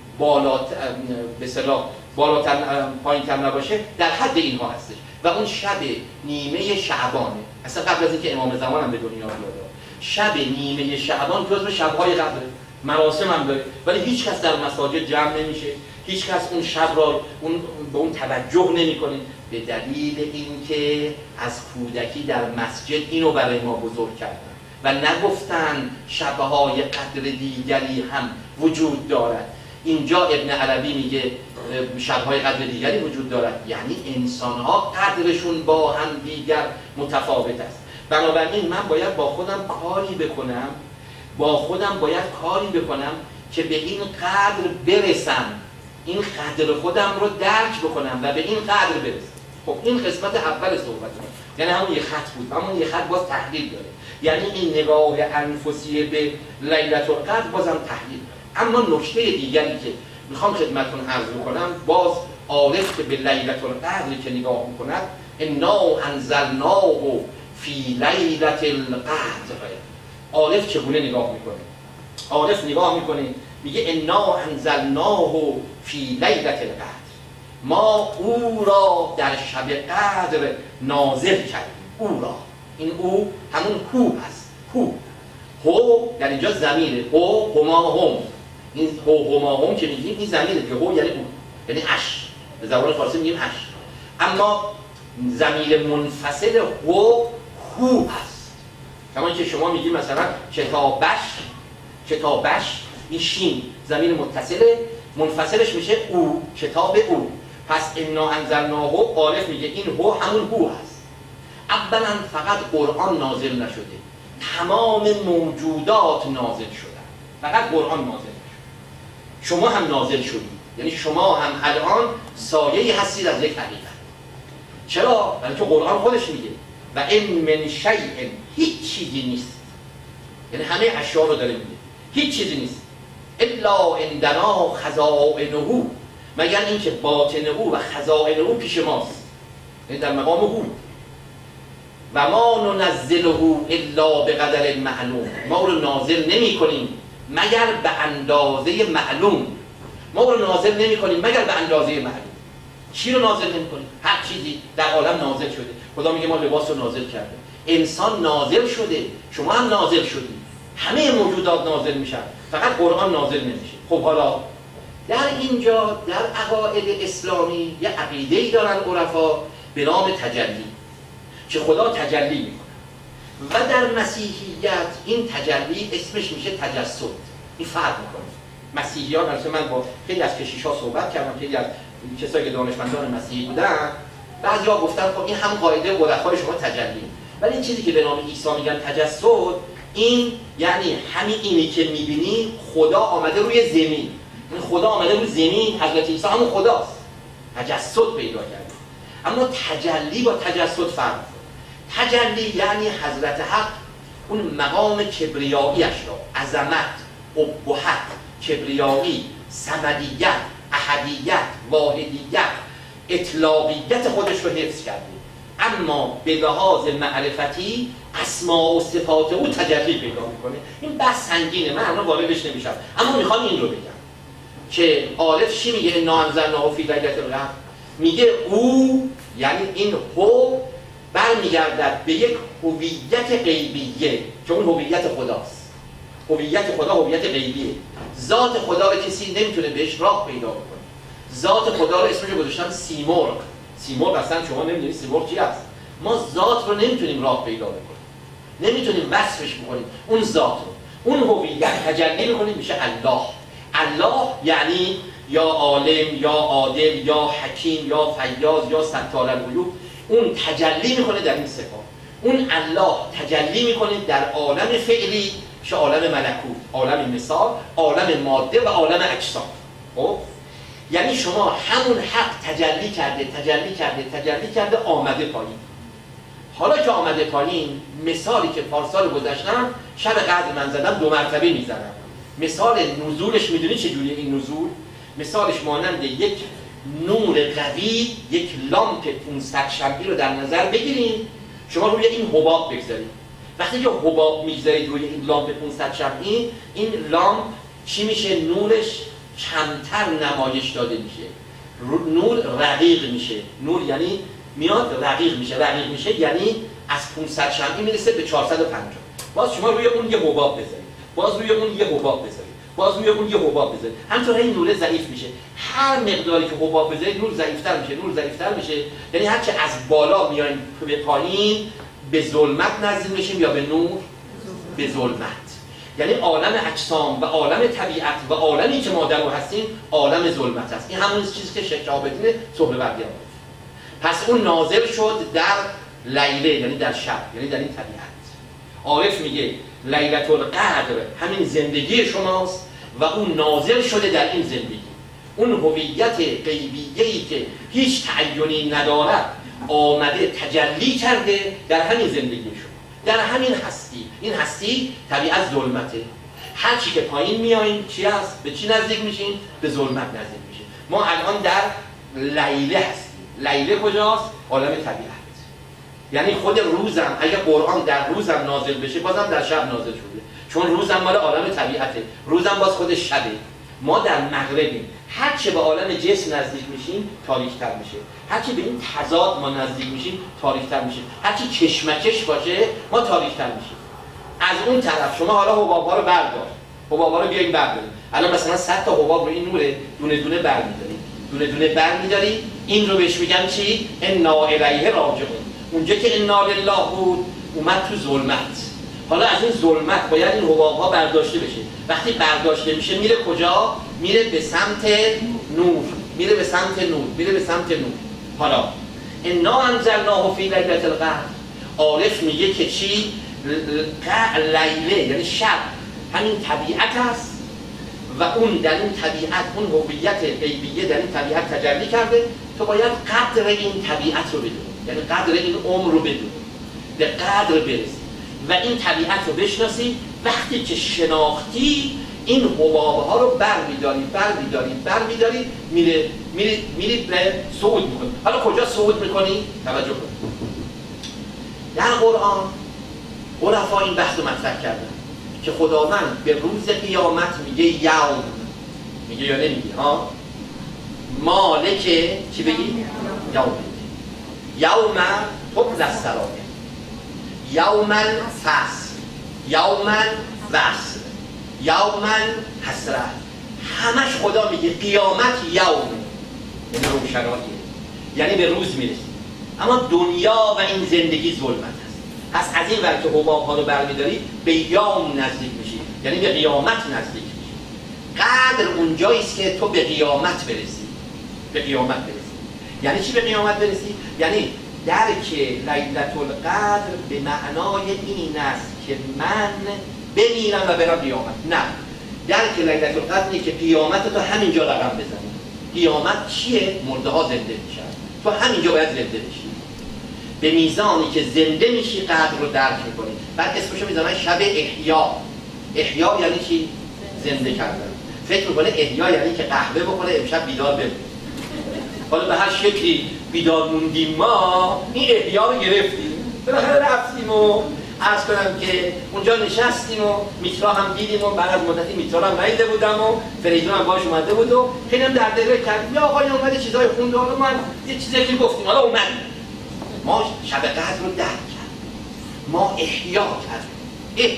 Speaker 1: بالاتر پایین‌تر نباشه، در حد اینها هستش و اون شب نیمه شعبانه. اصلا قبل از اینکه امام زمان هم به دنیا بیاد، شب نیمه شعبان جزو شب‌های قدره، مراسم هم داره، ولی هیچ کس در مساجد جمع نمیشه، هیچ کس اون شب را به اون توجه نمیکنه، به دلیل اینکه از کودکی در مسجد اینو برای ما بزرگ کردن و نگفتن شب‌های قدر دیگری هم وجود دارد. اینجا ابن عربی میگه شب‌های قدر دیگری وجود دارد، یعنی انسان‌ها قدرشون با هم دیگر متفاوت است. بنابراین من باید با خودم کاری بکنم که به این قدر برسم، این قدر خودم رو درک بکنم و به این قدر برسم. خب این قسمت اول صحبت یعنی همون یه خط بود، همون یه خط باز تحلیل داره، یعنی این نگاه انفسی به لیلة القدر بازم تحلیل داره. اما نکته دیگری که میخوام خدمتتون عرض بکنم، باز عارف که به لیلة القدر که نگاه میکند، انا انزلناه فی لیلة القدر، عارف چگونه نگاه میکنه؟ عارف نگاه میکنه میگه انا انزلناه فی لیلة القدر، ما او را در شب قدر نازل کردیم. او را، این او همون هو هست. هو در اینجا ضمیره، هما هم، این هما هم که میگیم این ضمیره که هو یعنی او، یعنی اش، به زبان فارسی میگیم اش. اما ضمیر منفصل هو هست. کما که شما میگیم مثلا کتابش، این شین ضمیر متصله، منفصلش میشه او، کتاب او. پس انا انزلناه، عارف میگه این هو همون هو هست. اولا فقط قرآن نازل نشده، تمام موجودات نازل شدن، فقط قرآن نازل نشده. شما هم نازل شدید، یعنی شما هم الان سایه‌ای هستید از یک حقیقت. چرا؟ برای که قرآن خودش میگه و این من شیء، هیچ چیزی نیست، یعنی همه اشیاء رو داره میگه، هیچ چیزی نیست الا عندنا خزائنه، مگر اینکه باطن او و خزائن او پیش ماست، یعنی در مقام او. و ما ننزله الا بقدر معلوم، ما رو نازل نمی کنیم مگر به اندازه معلوم. ما رو نازل نمی کنیم مگر به اندازه معلوم. چی رو نازل نمی کنیم؟ هر چیزی در عالم نازل شده. خدا میگه ما لباس رو نازل کرده، انسان نازل شده، شما هم نازل شدید، همه موجودات نازل میشن، فقط قرآن نازل نمیشه. خب حالا در اینجا در عقاید اسلامی یه عقیده‌ای دارن عرفا به نام تجلی، که خدا تجلی میکنه. و در مسیحیت این تجلی اسمش میشه تجسد. این فرق میکنه. مسیحیان، البته من با خیلی از کشیش‌ها صحبت کردم، خیلی از کسایی که دانشمندان مسیحی بودن، بعضیا گفتن خب این هم قاعده عرفای شما تجلی، ولی این چیزی که به نام عیسی میگن تجسد، این یعنی همین اینی که میبینی خدا آمده روی زمین، این خدا آمده روی زمین، حضرت عیسی همون خداست، تجسد پیدا کرده. اما تجلی با تجسد فرق. تجلی یعنی حضرت حق اون مقام کبریاییش را، عظمت، ابهت، کبریایی، صمدیت، احدیت، واحدیت، اطلاقیت خودش رو حفظ کرده، اما به لحاظ معرفتی اسماء و صفات او تجلی پیدا میکنه. این بحث سنگینه، من الان واردش نمیشم، اما میخوام این رو بگم که عارف چی میگه؟ انا انزلناه فی لیلة القدر، میگه او یعنی این هو برمیگردد به یک هویت غیبیه که اون هویت خداست. هویت خدا هویت غیبیه. ذات خدا رو کسی نمیتونه بهش راه پیدا بکنه. ذات خدا رو اسمش رو گذاشتن سیمرغ. سیمرغ اصلا شما نمیدونید سیمرغ چی است. ما ذات رو نمیتونیم راه پیدا بکنیم، نمیتونیم وصفش بکنیم. اون ذات رو، اون هویت تجلی میکنیم میشه الله. الله یعنی یا عالم، یا عادل، یا حکیم، یا فیاض، یا ستار الغیوب. اون تجلی میکنه در این صفات. اون الله تجلی میکنه در عالم فعلی که عالم ملکوت، عالم مثال، عالم ماده و عالم اجسام. خب یعنی شما همون حق تجلی کرده آمده پایین. حالا که آمده پایین، مثالی که پارسال گذاشتم شب قدر من زدم 2 مرتبه میزنم. مثال نزولش میدونی چجوریه این نزول؟ مثالش مانند یک نور قوی، یک لامپ 500 شمعی رو در نظر بگیرین، شما روی این حباب بگذارید. وقتی که حباب میگذارید روی این لامپ 500 شمعی، این لامپ چی میشه؟ نورش کمتر نمایش داده میشه، نور رقیق میشه. نور یعنی میاد رقیق میشه یعنی از 500 شمعی میرسه به 450. باز شما روی اون یه حباب بذارید، باز روی اون یه حباب بذارید، باز روی اون یه حباب بذارید، همینطور این نور ضعیف میشه. هر مقداری که حباب بذارید نور ضعیفتر میشه. یعنی هرچه از بالا میایم به پایین به ظلمت نزدیک میشیم یا به نور؟ به ظلمت. یعنی عالم اجسام و عالم طبیعت و عالمی که ما در اون هستیم عالم ظلمت است. این همون چیزی که شیخ شهاب‌الدین سهروردی گفت. پس اون نازل شد در لیله، یعنی در شب، یعنی در این طبیعت. عارف میگه لیلة القدر همین زندگی شماست و اون نازل شده در این زندگی. اون هویت غیبیه‌ای که هیچ تعینی ندارد آمده تجلی کرده در همین زندگی شما، در همین هستی. این هستی طبیعت ظلمته. هر چی که پایین میاییم چی هست؟ به چی نزدیک میشیم؟ به ظلمت نزدیک میشیم. ما الان در لیله هستیم. لیله کجاست؟ عالم طبیعت. یعنی خود روزم اگه قرآن در روزم نازل بشه بازم در شب نازل شده، چون روزم مال عالم طبیعته، روزم باز خودش شبه. ما در مغربیم. هر چه به عالم جسم نزدیک میشیم تاریک‌تر میشه، هر چه به این تضاد ما نزدیک میشیم تاریک‌تر میشه، هر چی کشمکش باشه ما تاریک‌تر میشیم. از اون طرف شما حالا حباب‌ها رو بردار، حباب‌ها رو بیاین بردارید. الان مثلا 100 تا حباب رو این نور دونه دونه برمی‌داری، این رو بهش میگن چی؟ انا الیه راجعون. اونجا که انا لله بود اومد تو ظلمت، حالا از این ظلمت باید این حباب‌ها برداشته بشه. وقتی برداشته میشه میره کجا؟ میره به سمت نور، میره به سمت نور، میره به سمت نور. حالا انا انزلناه فی لیلة القدر، عارف میگه که چی؟ لیله یعنی شب، همین طبیعت است و اون در این طبیعت، اون هویت غیبیه در این طبیعت تجلی کرده. تو باید قدر این طبیعت رو بدونی، یعنی قدر این عمر رو بدونی، به قدر برسی و این طبیعت رو بشناسی. وقتی که شناختی این حباب‌ها رو برمیداری میری به صعود میکنی. حالا کجا صعود میکنی؟ توجه کن. در قرآن عرفا این بحث رو مطرح کردن که خداوند به روز قیامت میگه یوم، میگه یا نمیگه؟ ها مالک چی بگی؟ یوم تبلی السرائر، یوم الفصل، یوم وصل، یوم حسرت. همش خدا میگه قیامت یوم، یعنی روشناییه، یعنی به روز میرسی. اما دنیا و این زندگی ظلمت است. پس از این ور که حباب‌ها رو برمیداری به یوم نزدیک میشی، یعنی به قیامت نزدیک میشی. قدر اونجاییست که تو به قیامت برسی، به قیامت برسی. یعنی چی به قیامت برسی؟ یعنی درک لیلة القدر به معنای این است که من بمیرم و برم قیامت. نه، درک لیلة القدر اینه که قیامت تو همینجا رقم بزنی. قیامت چیه؟ مرده ها زنده میشن، تو همینجا باید زنده بشی. به میزانی که زنده میشی قدر رو درک میکنی. بعد اسمشو میذارن شب احیا. احیا یعنی چی؟ زنده کردن. فکر میکنه احیا یعنی که قهوه بخوره امشب بیدار بمونه. حالا به هر شکلی بیدار موندیم ما، این احیا رو گرفتیم، بالاخره رفتیم و عرض کنم که اونجا نشستیم و میترا هم دیدیم و بعد از مدتی میترا هم ندیده بودم و فریدون هم باش اومده بود و خیلی هم در دل کرد یا آقای اومده چیزای خونده، حالا ما یه چیزایی که گفتیم حالا اومدیم. ما شب قدر رو درک کردیم، ما احیا کردیم.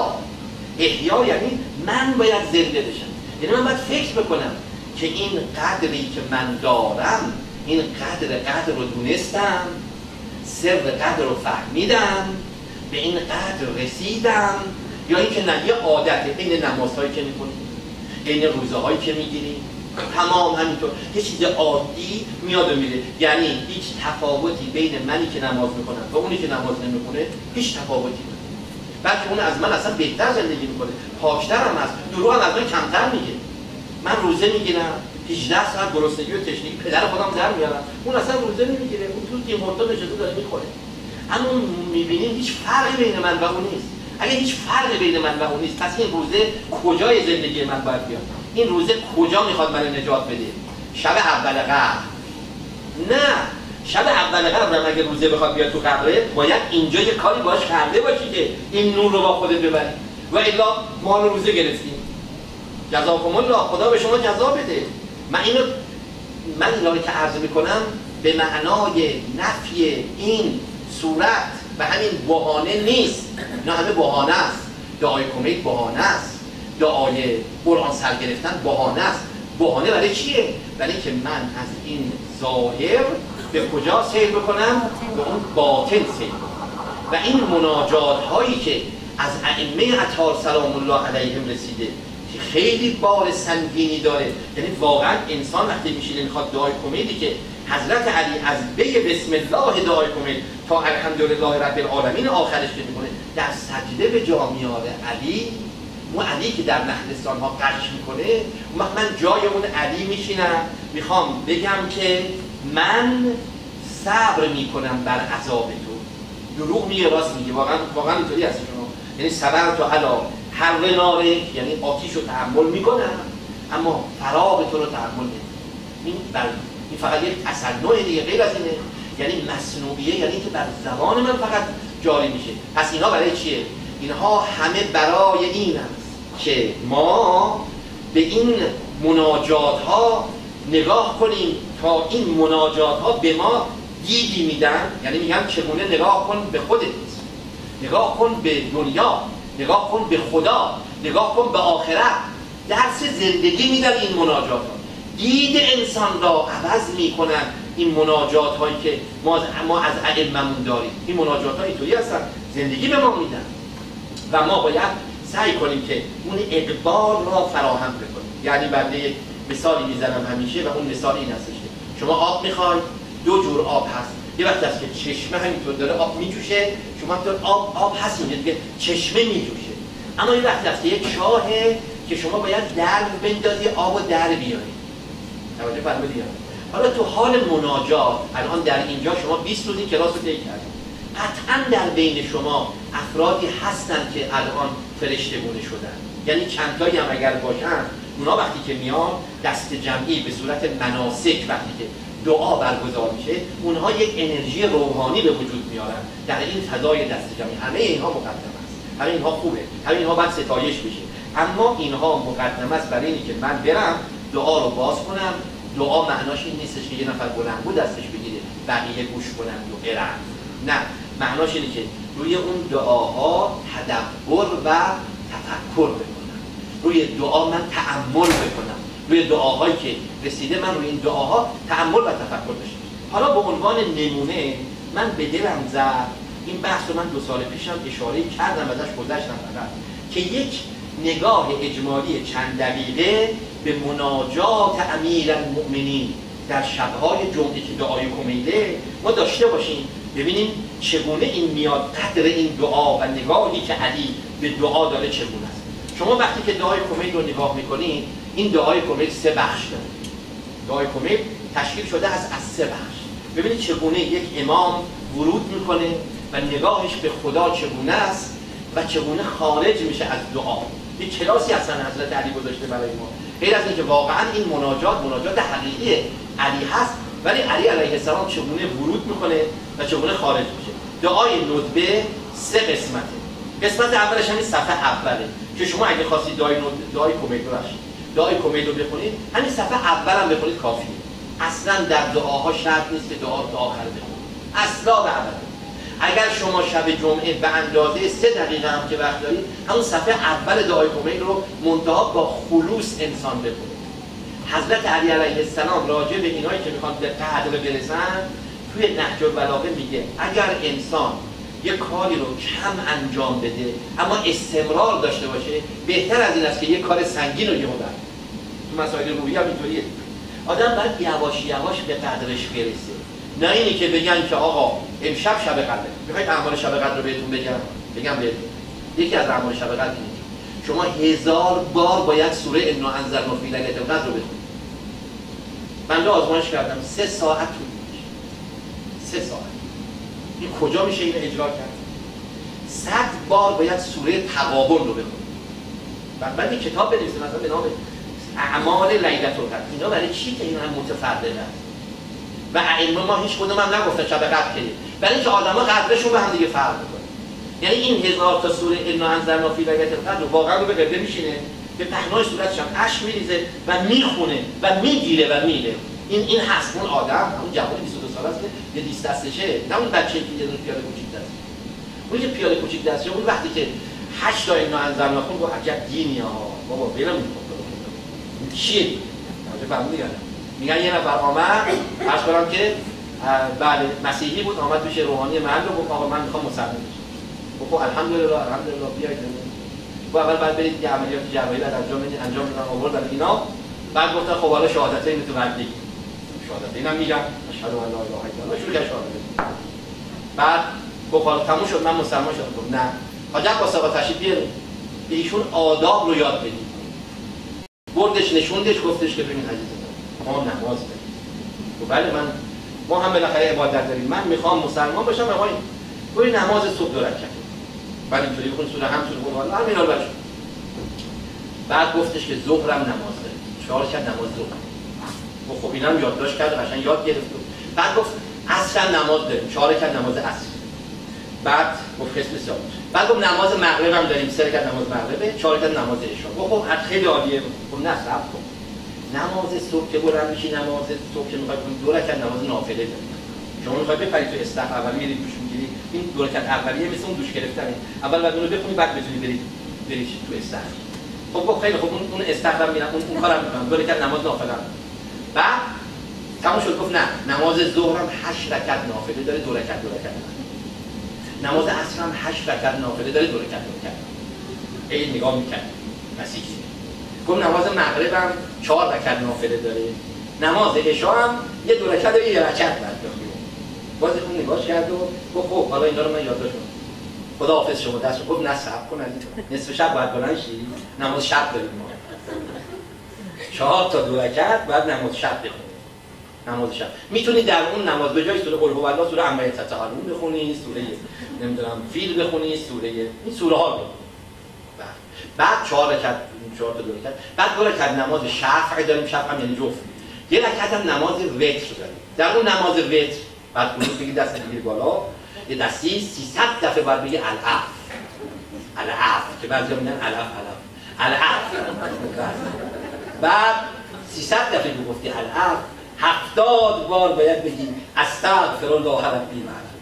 Speaker 1: احیا یعنی من باید زنده بشم، یعنی من باید فکر بکنم که این قدری که من دارم، این قدر رو دونستم، سر قدر رو فهمیدم، به این قدر رسیدم، یا اینکه نه یه عادته، این نمازهایی که میکنیم، این روزهایی که میگیریم، تمام همینطور یه چیز عادی میاد و میره. یعنی هیچ تفاوتی بین منی که نماز میکنم و اونی که نماز نمیکنه هیچ تفاوتی نیست. بلکه اون از من اصلا بهتر زندگی میکنه، پاکتر هم هست، دروغ هم از من کمتر میگه. من روزه میگیرم 18 ساعت گرسنگی و تشنگی پدر خودم در میارم، اون اصلا روزه نمیگیره، اون تو تیم هورتون نشسته داره میخوره. اما میبینیم هیچ فرقی بین من و اون نیست. اگه هیچ فرقی بین من و اون نیست، پس این روزه کجای زندگی من باید بیاد؟ این روزه کجا میخواد منو نجات بده؟ شب اول قدر؟ نه، شب اول قدر اگه روزه بخواد بیاد تو قبره، باید اینجا یه کاری باش کرده باشی که این نور رو با خودت ببری، و الا ما رو روزه گرفتیم. جزاکم الله، خدا به شما جزا بده. من اینا که عرض میکنم به معنای نفی این صورت و همین بهانه نیست. اینا همه بهانه است. دعای کمید بهانه است، دعای قرآن سر گرفتن بهانه است. بهانه برای چیه؟ برای که من از این ظاهر به کجا سیر بکنم؟ به اون باطن سیر بکنم. و این مناجات هایی که از ائمه اطهار سلام الله علیهم رسیده که خیلی بار سنگینی داره، یعنی واقعا انسان وقتی میشینه میخواد دعای کمیدی که حضرت علی از بی بسم الله دعای کمید تا الحمدلله رب العالمین آخرش که میکنه در سجده به جا میاره علی، اون علی که در نخلستان ها قش میکنه، من جای اون علی میشینم میخوام بگم که من صبر میکنم بر عذاب تو. دروغ میگه راست میگه، واقعا اینطوری هست شما. یعنی صبر تو علا هر ناره، یعنی آتیش رو تحمل میکنم اما فراغ تو رو تحمل نمیکنم. این فقط یک تصنع دیگه، غیر از اینه. یعنی مصنوعیه، یعنی که بر زبان من فقط جاری میشه. پس اینا برای چیه؟ اینها همه برای این است که ما به این مناجات ها نگاه کنیم تا این مناجات ها به ما دیدی میدن. یعنی میگم چگونه نگاه کن به خودت، نگاه کن به دنیا، نگاه کن به خدا، نگاه کن به آخرت. درس زندگی میدن این مناجات ها. دید انسان را عوض میکنن این مناجات هایی که ما از ائمه‌مون داریم. این مناجات ها اینطوری هستن، زندگی به ما میدن. و ما باید سعی کنیم که اون اقبال را فراهم بکنیم. یعنی بنده یک مثالی میزنم همیشه و اون مثال این هستش که شما آب میخواید، دو جور آب هست. یه وقت هست که چشمه همینطور داره آب میجوشه، شما همینطور آب هست اینجا دیگه چشمه میجوشه. اما یه وقت هست که یک چاهه که شما باید در بندازی آب و در بیاری. توجه فرمودید؟ حالا تو حال مناجات الان در اینجا شما 20 روزی کلاس رو طی کردید. قطعا در بین شما افرادی هستن که الان فرشتگونه شدن. یعنی چند تایی هم اگر باشن، اونا وقتی که میان دست جمعی به صورت مناسک وقتی که دعا برگزار میشه، اونها یک انرژی روحانی به وجود میارن در این فضای دست جمعی. همه اینها مقدم است، همه اینها خوبه، همه اینها باید ستایش بشه، اما اینها مقدم است برای اینکه من برم دعا رو باز کنم. دعا معناش این نیستش که یه نفر بلندگو دستش بگیره بقیه گوش کنن و برن. نه، معناش اینه که روی اون دعاها تدبر و تفکر بکنم، روی دعا من تأمل بکنم، روی دعاهایی که رسیده من روی این دعاها تأمل و تفکر بشه. حالا به عنوان نمونه من به دلم زد این بحث رو من 2 سال پیشم اشاره کردم ازش گذشتم فقط که یک نگاه اجمالی چند دقیقه به مناجات امیرالمؤمنین در شب‌های جمعه که دعای کمیله ما داشته باشیم، ببینیم چگونه این میاد، قدر این دعا و نگاهی که علی به دعا داره چگونه است. شما وقتی که دعای کمیل رو نگاه میکنید، این دعای کمیل 3 بخش داره. دعای کمیل تشکیل شده از 3 بخش. ببینید چگونه یک امام ورود میکنه و نگاهش به خدا چگونه است و چگونه خارج میشه از دعا. یک کلاسی اصلا حضرت علی گذاشته برای ما. غیر از اینکه واقعا این مناجات حقیقی علی هست، ولی علی علیه السلام چگونه ورود میکنه و چگونه خارج میشه. دعای ندبه 3 قسمته. قسمت اولش همین صفحه اوله که شما اگه خواستید دعای کمیل رو دعای کمیل رو بخونید، همین صفحه اول هم بخونید کافیه. اصلا در دعاها شرط نیست که دعا تا آخر بخونید. اصلا به ابد. اگر شما شب جمعه به اندازه 3 دقیقه هم که وقت دارید، همون صفحه اول دعای کمیل رو منتها با خلوص انسان بخونید. حضرت علی علیه السلام راجع به اینایی که میخوان به قدر برسن توی نهج البلاغه میگه اگر انسان یک کاری رو کم انجام بده اما استمرار داشته باشه، بهتر از این است که یک کار سنگین رو یهو بکنه. تو مسائل روحی هم اینطوریه. آدم باید یواش یواش به قدرش برسه. نه اینی که بگن که آقا امشب شب قدره. میخواید اعمال شب قدر رو بهتون بگم بهتون. یکی از اعمال شب قدر اینه. شما 1000 بار باید سوره انا انزلنا فی لیلة القدر رو بخونید. من آزمایش کردم 3 ساعت طول می‌کشه. 3 ساعت. این کجا میشه اینو اجرا کرد؟ 100 بار باید سوره تغابن رو بخونید. بعد این کتاب بنویسید مثلا به نام اعمال لیلة القدر. اینا برای چی که اینا هم متفرقه است؟ و ائمه ما هیچ کدوم هم نگفتن شب قدر که، برای اینکه آدما قدرشون به هم دیگه فرق می‌کنه. یعنی این 1000 تا سوره انا انزلنا فی لیلة القدر واقعا رو به قبله میشینه، به پهنای صورتش هم اشک میریزه و میخونه و میگیره و میره. این هست اون آدم، اون جوان 22 ساله است که یه دیست دستشه، نه اون بچه‌ای که یه پیاله کوچیک دست. اون که پیاله کوچیک دستشه، اون وقتی که 8 تا انا انزلنا خون با عجب دینی ها بابا ولم می‌کنه. چیه؟ فهمیدی؟ میگن یه نفر آمد، عرض کنم که بله مسیحی بود، آمد توش روحانی محل رو گفت آقا من میخوام مسلمان بشم. گفت الحمدلله بیایید. و اول بعد برید که عملیات جراحی بعد انجام بدن آوردن اینا. بعد گفتن خب حالا شهادتین تو بعد بگید. شهادتین هم میگم اشهد ان لا اله الا الله، شروع کرد شهادت. بعد گفت حالا تموم شد من مسلمان شدم. گفت نه. حاج عباس آقا تشریف بیارید. به ایشون آداب رو یاد بدید. بردش نشوندش گفتش که ببین عزیزم ما نماز داریم. و بله ما هم بالاخره عبادت داریم. من میخوام مسلمان باشم آقا این نماز صبح 2 رکعت. بعد اینطوری بخون سوره هم سوره قرآن همین رو بشه. بعد گفتش که ظهرم نماز داریم. 4 رکعت نماز ظهر. و خب اینم یادداشت کرد قشنگ یاد گرفت. بعد گفت عصر نماز داریم. 4 رکعت نماز عصر. بعد گفت قسم سوم. بعد گفت نماز مغرب هم داریم. 3 رکعت نماز مغربه، 4 رکعت نماز عشا. خب خیلی عالیه. خب نه صبر کن. نماز صبح که برام میشی، نماز صبح که میخوای 2 رکعت نماز نافله داری. شما میخوای بپرید تو استخر اول میرید دوش میگیری، این 2 رکعت اولیه مثل اون دوش گرفتنه. اول بعد اونو بخونی بعد بتونی برید تو استخر. خب خیلی خب اون استخرم میرم اون کارم میکنم. 2 رکعت نماز نافله. بعد تموم شد گفت نه نماز ظهرم 8 رکعت نافله داره، 2 رکعت. نماز عصر هم 8 رکعت نافله داره، 2 رکعت میکنه. این نگاه میکنه مسیحی. گفت نماز مغرب هم 4 رکعت نافله داره، نماز عشا هم یه 2 رکعت و یه رکعت بعد بخونیم. باز اون نگاهش کرد و گفت خب حالا اینا رو من یادداشت کنم. خداحافظ شما دست گفت نه صبر کن نصف شب باید بلند شی، نماز شب داریم ما. 4 تا 2 رکعت بعد نماز شب بخونیم. نماز شب میتونی در اون نماز به جای سوره قل هو الله سوره عما یتساءلون بخونی، سوره نمیدونم فیل بخونی، سوره این سوره ها بخونی. بعد 4 رکعت 4 تا 2 رکعت، بعد 2 رکعت نماز شفع داریم، شفع هم یعنی جفت. یه رکعت هم نماز وتر داریم. در اون نماز وتر بعد قنوت بگی دست بگیر بالا، یه دستی 300 دفعه باید بگی العف العف که بعضی میگن العف العف. بعد 300 دفعه که گفتی العف 70 بار باید بگی استغفر الله ربی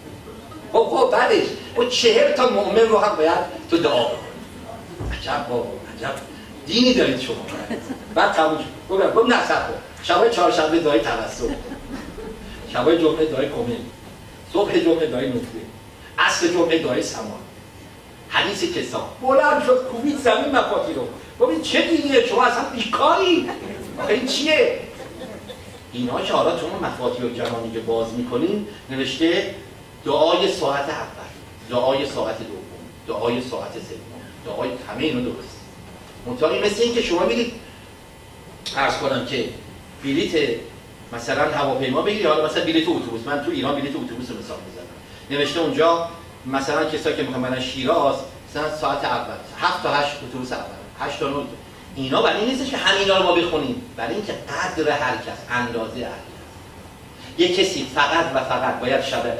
Speaker 1: خب بعدش و 40 تا مؤمن رو هم باید تو دعا کنی. عجب بابا عجب دینی دارید شما. بعد تموم شد. گفت نه صبر کن. شبای چهارشنبه دعای توسل، شبای جمعه دعای کمل، صبح جمعه دعای نطفه، عصر جمعه دعای سما، حدیث کسان. بلند شد کوبید زمین مفاتی رو. ببین چه دینیه شما اصلا بیکاری. این چیه؟ اینا که حالا شما مفاتی و جهانی که باز میکنین نوشته دعای ساعت اول، دعای ساعت دوم، دعای ساعت سوم، دعای همه اینو درست. منتها مثل این که شما میگید عرض کنم که بلیت مثلا هواپیما بگیری، حالا مثلا بلیت اتوبوس، من تو ایران بلیت اتوبوس رو مثال میزنم، نوشته اونجا مثلا کسایی که میخوان برن شیراز مثلا ساعت اول 7 تا 8 اتوبوس اول 8 تا 9. اینا برای این نیستش که همینا رو ما بخونیم، برای اینکه قدر هر کس اندازه هر کس. یک کسی فقط و فقط باید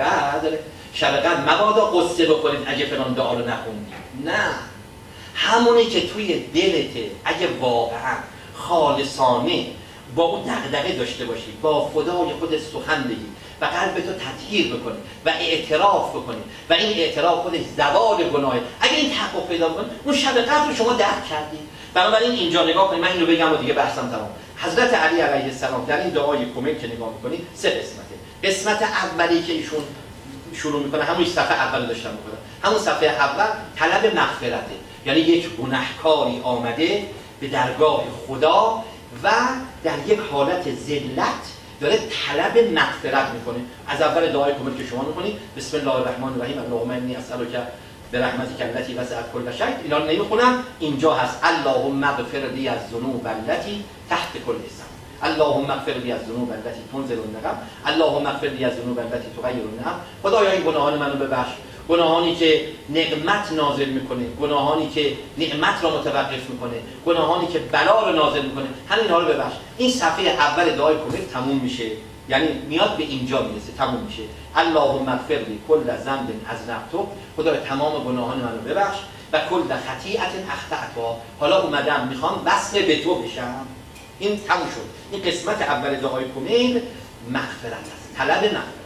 Speaker 1: شب قدر مبادا قصه بکنید اگه فلان دعا رو نخوندید. نه، همونی که توی دلته اگه واقعا خالصانه با اون دغدغه داشته باشی، با خدای خودت سخن بگی و قلبتو تطهیر بکنی و اعتراف بکنی و این اعتراف خودش زوال گناهه، اگه این تحقق پیدا کنی اون شب قدر رو شما درک کردی. بنابراین اینجا نگاه کنید، من اینو بگم و دیگه بحثم تمام. حضرت علی علیه السلام در این دعای کمل که نگاه می‌کنی 3 قسمته. قسمت اولی که ایشون شروع میکنه همون صفحه اول داشتم میکنه، همون صفحه اول طلب مغفرته، یعنی یک گناهکاری آمده به درگاه خدا و در یک حالت ذلت داره طلب مغفرت میکنه. از اول دعای کمل که شما میکنید بسم الله الرحمن الرحیم اللهم انی اسالک برحمتک التي وسعت كل شيء، اینا رو نمیخونم، اینجا هست اللهم اغفر لی الذنوب التي تحت كل اسم، اللهم اغفر لی الذنوب التي تنزل النقم، اللهم اغفر لی الذنوب التي تغیر النعم. خدایا این گناهان منو ببخش، گناهانی که نعمت نازل میکنه، گناهانی که نعمت را متوقف میکنه، گناهانی که بلا رو نازل میکنه، همینا رو ببخش. این صفحه اول دعای کمل تموم میشه، یعنی میاد به اینجا میرسه، تموم میشه. اللهم اغفر لی کل ذنب اذنبته، خدایا تمام گناهان منو ببخش و کل خطیئه اخطأتها، حالا اومدم میخوام وصل به تو بشم. این تموم شد. این قسمت اول دعای کمل مغفرت است، طلب مغفرت.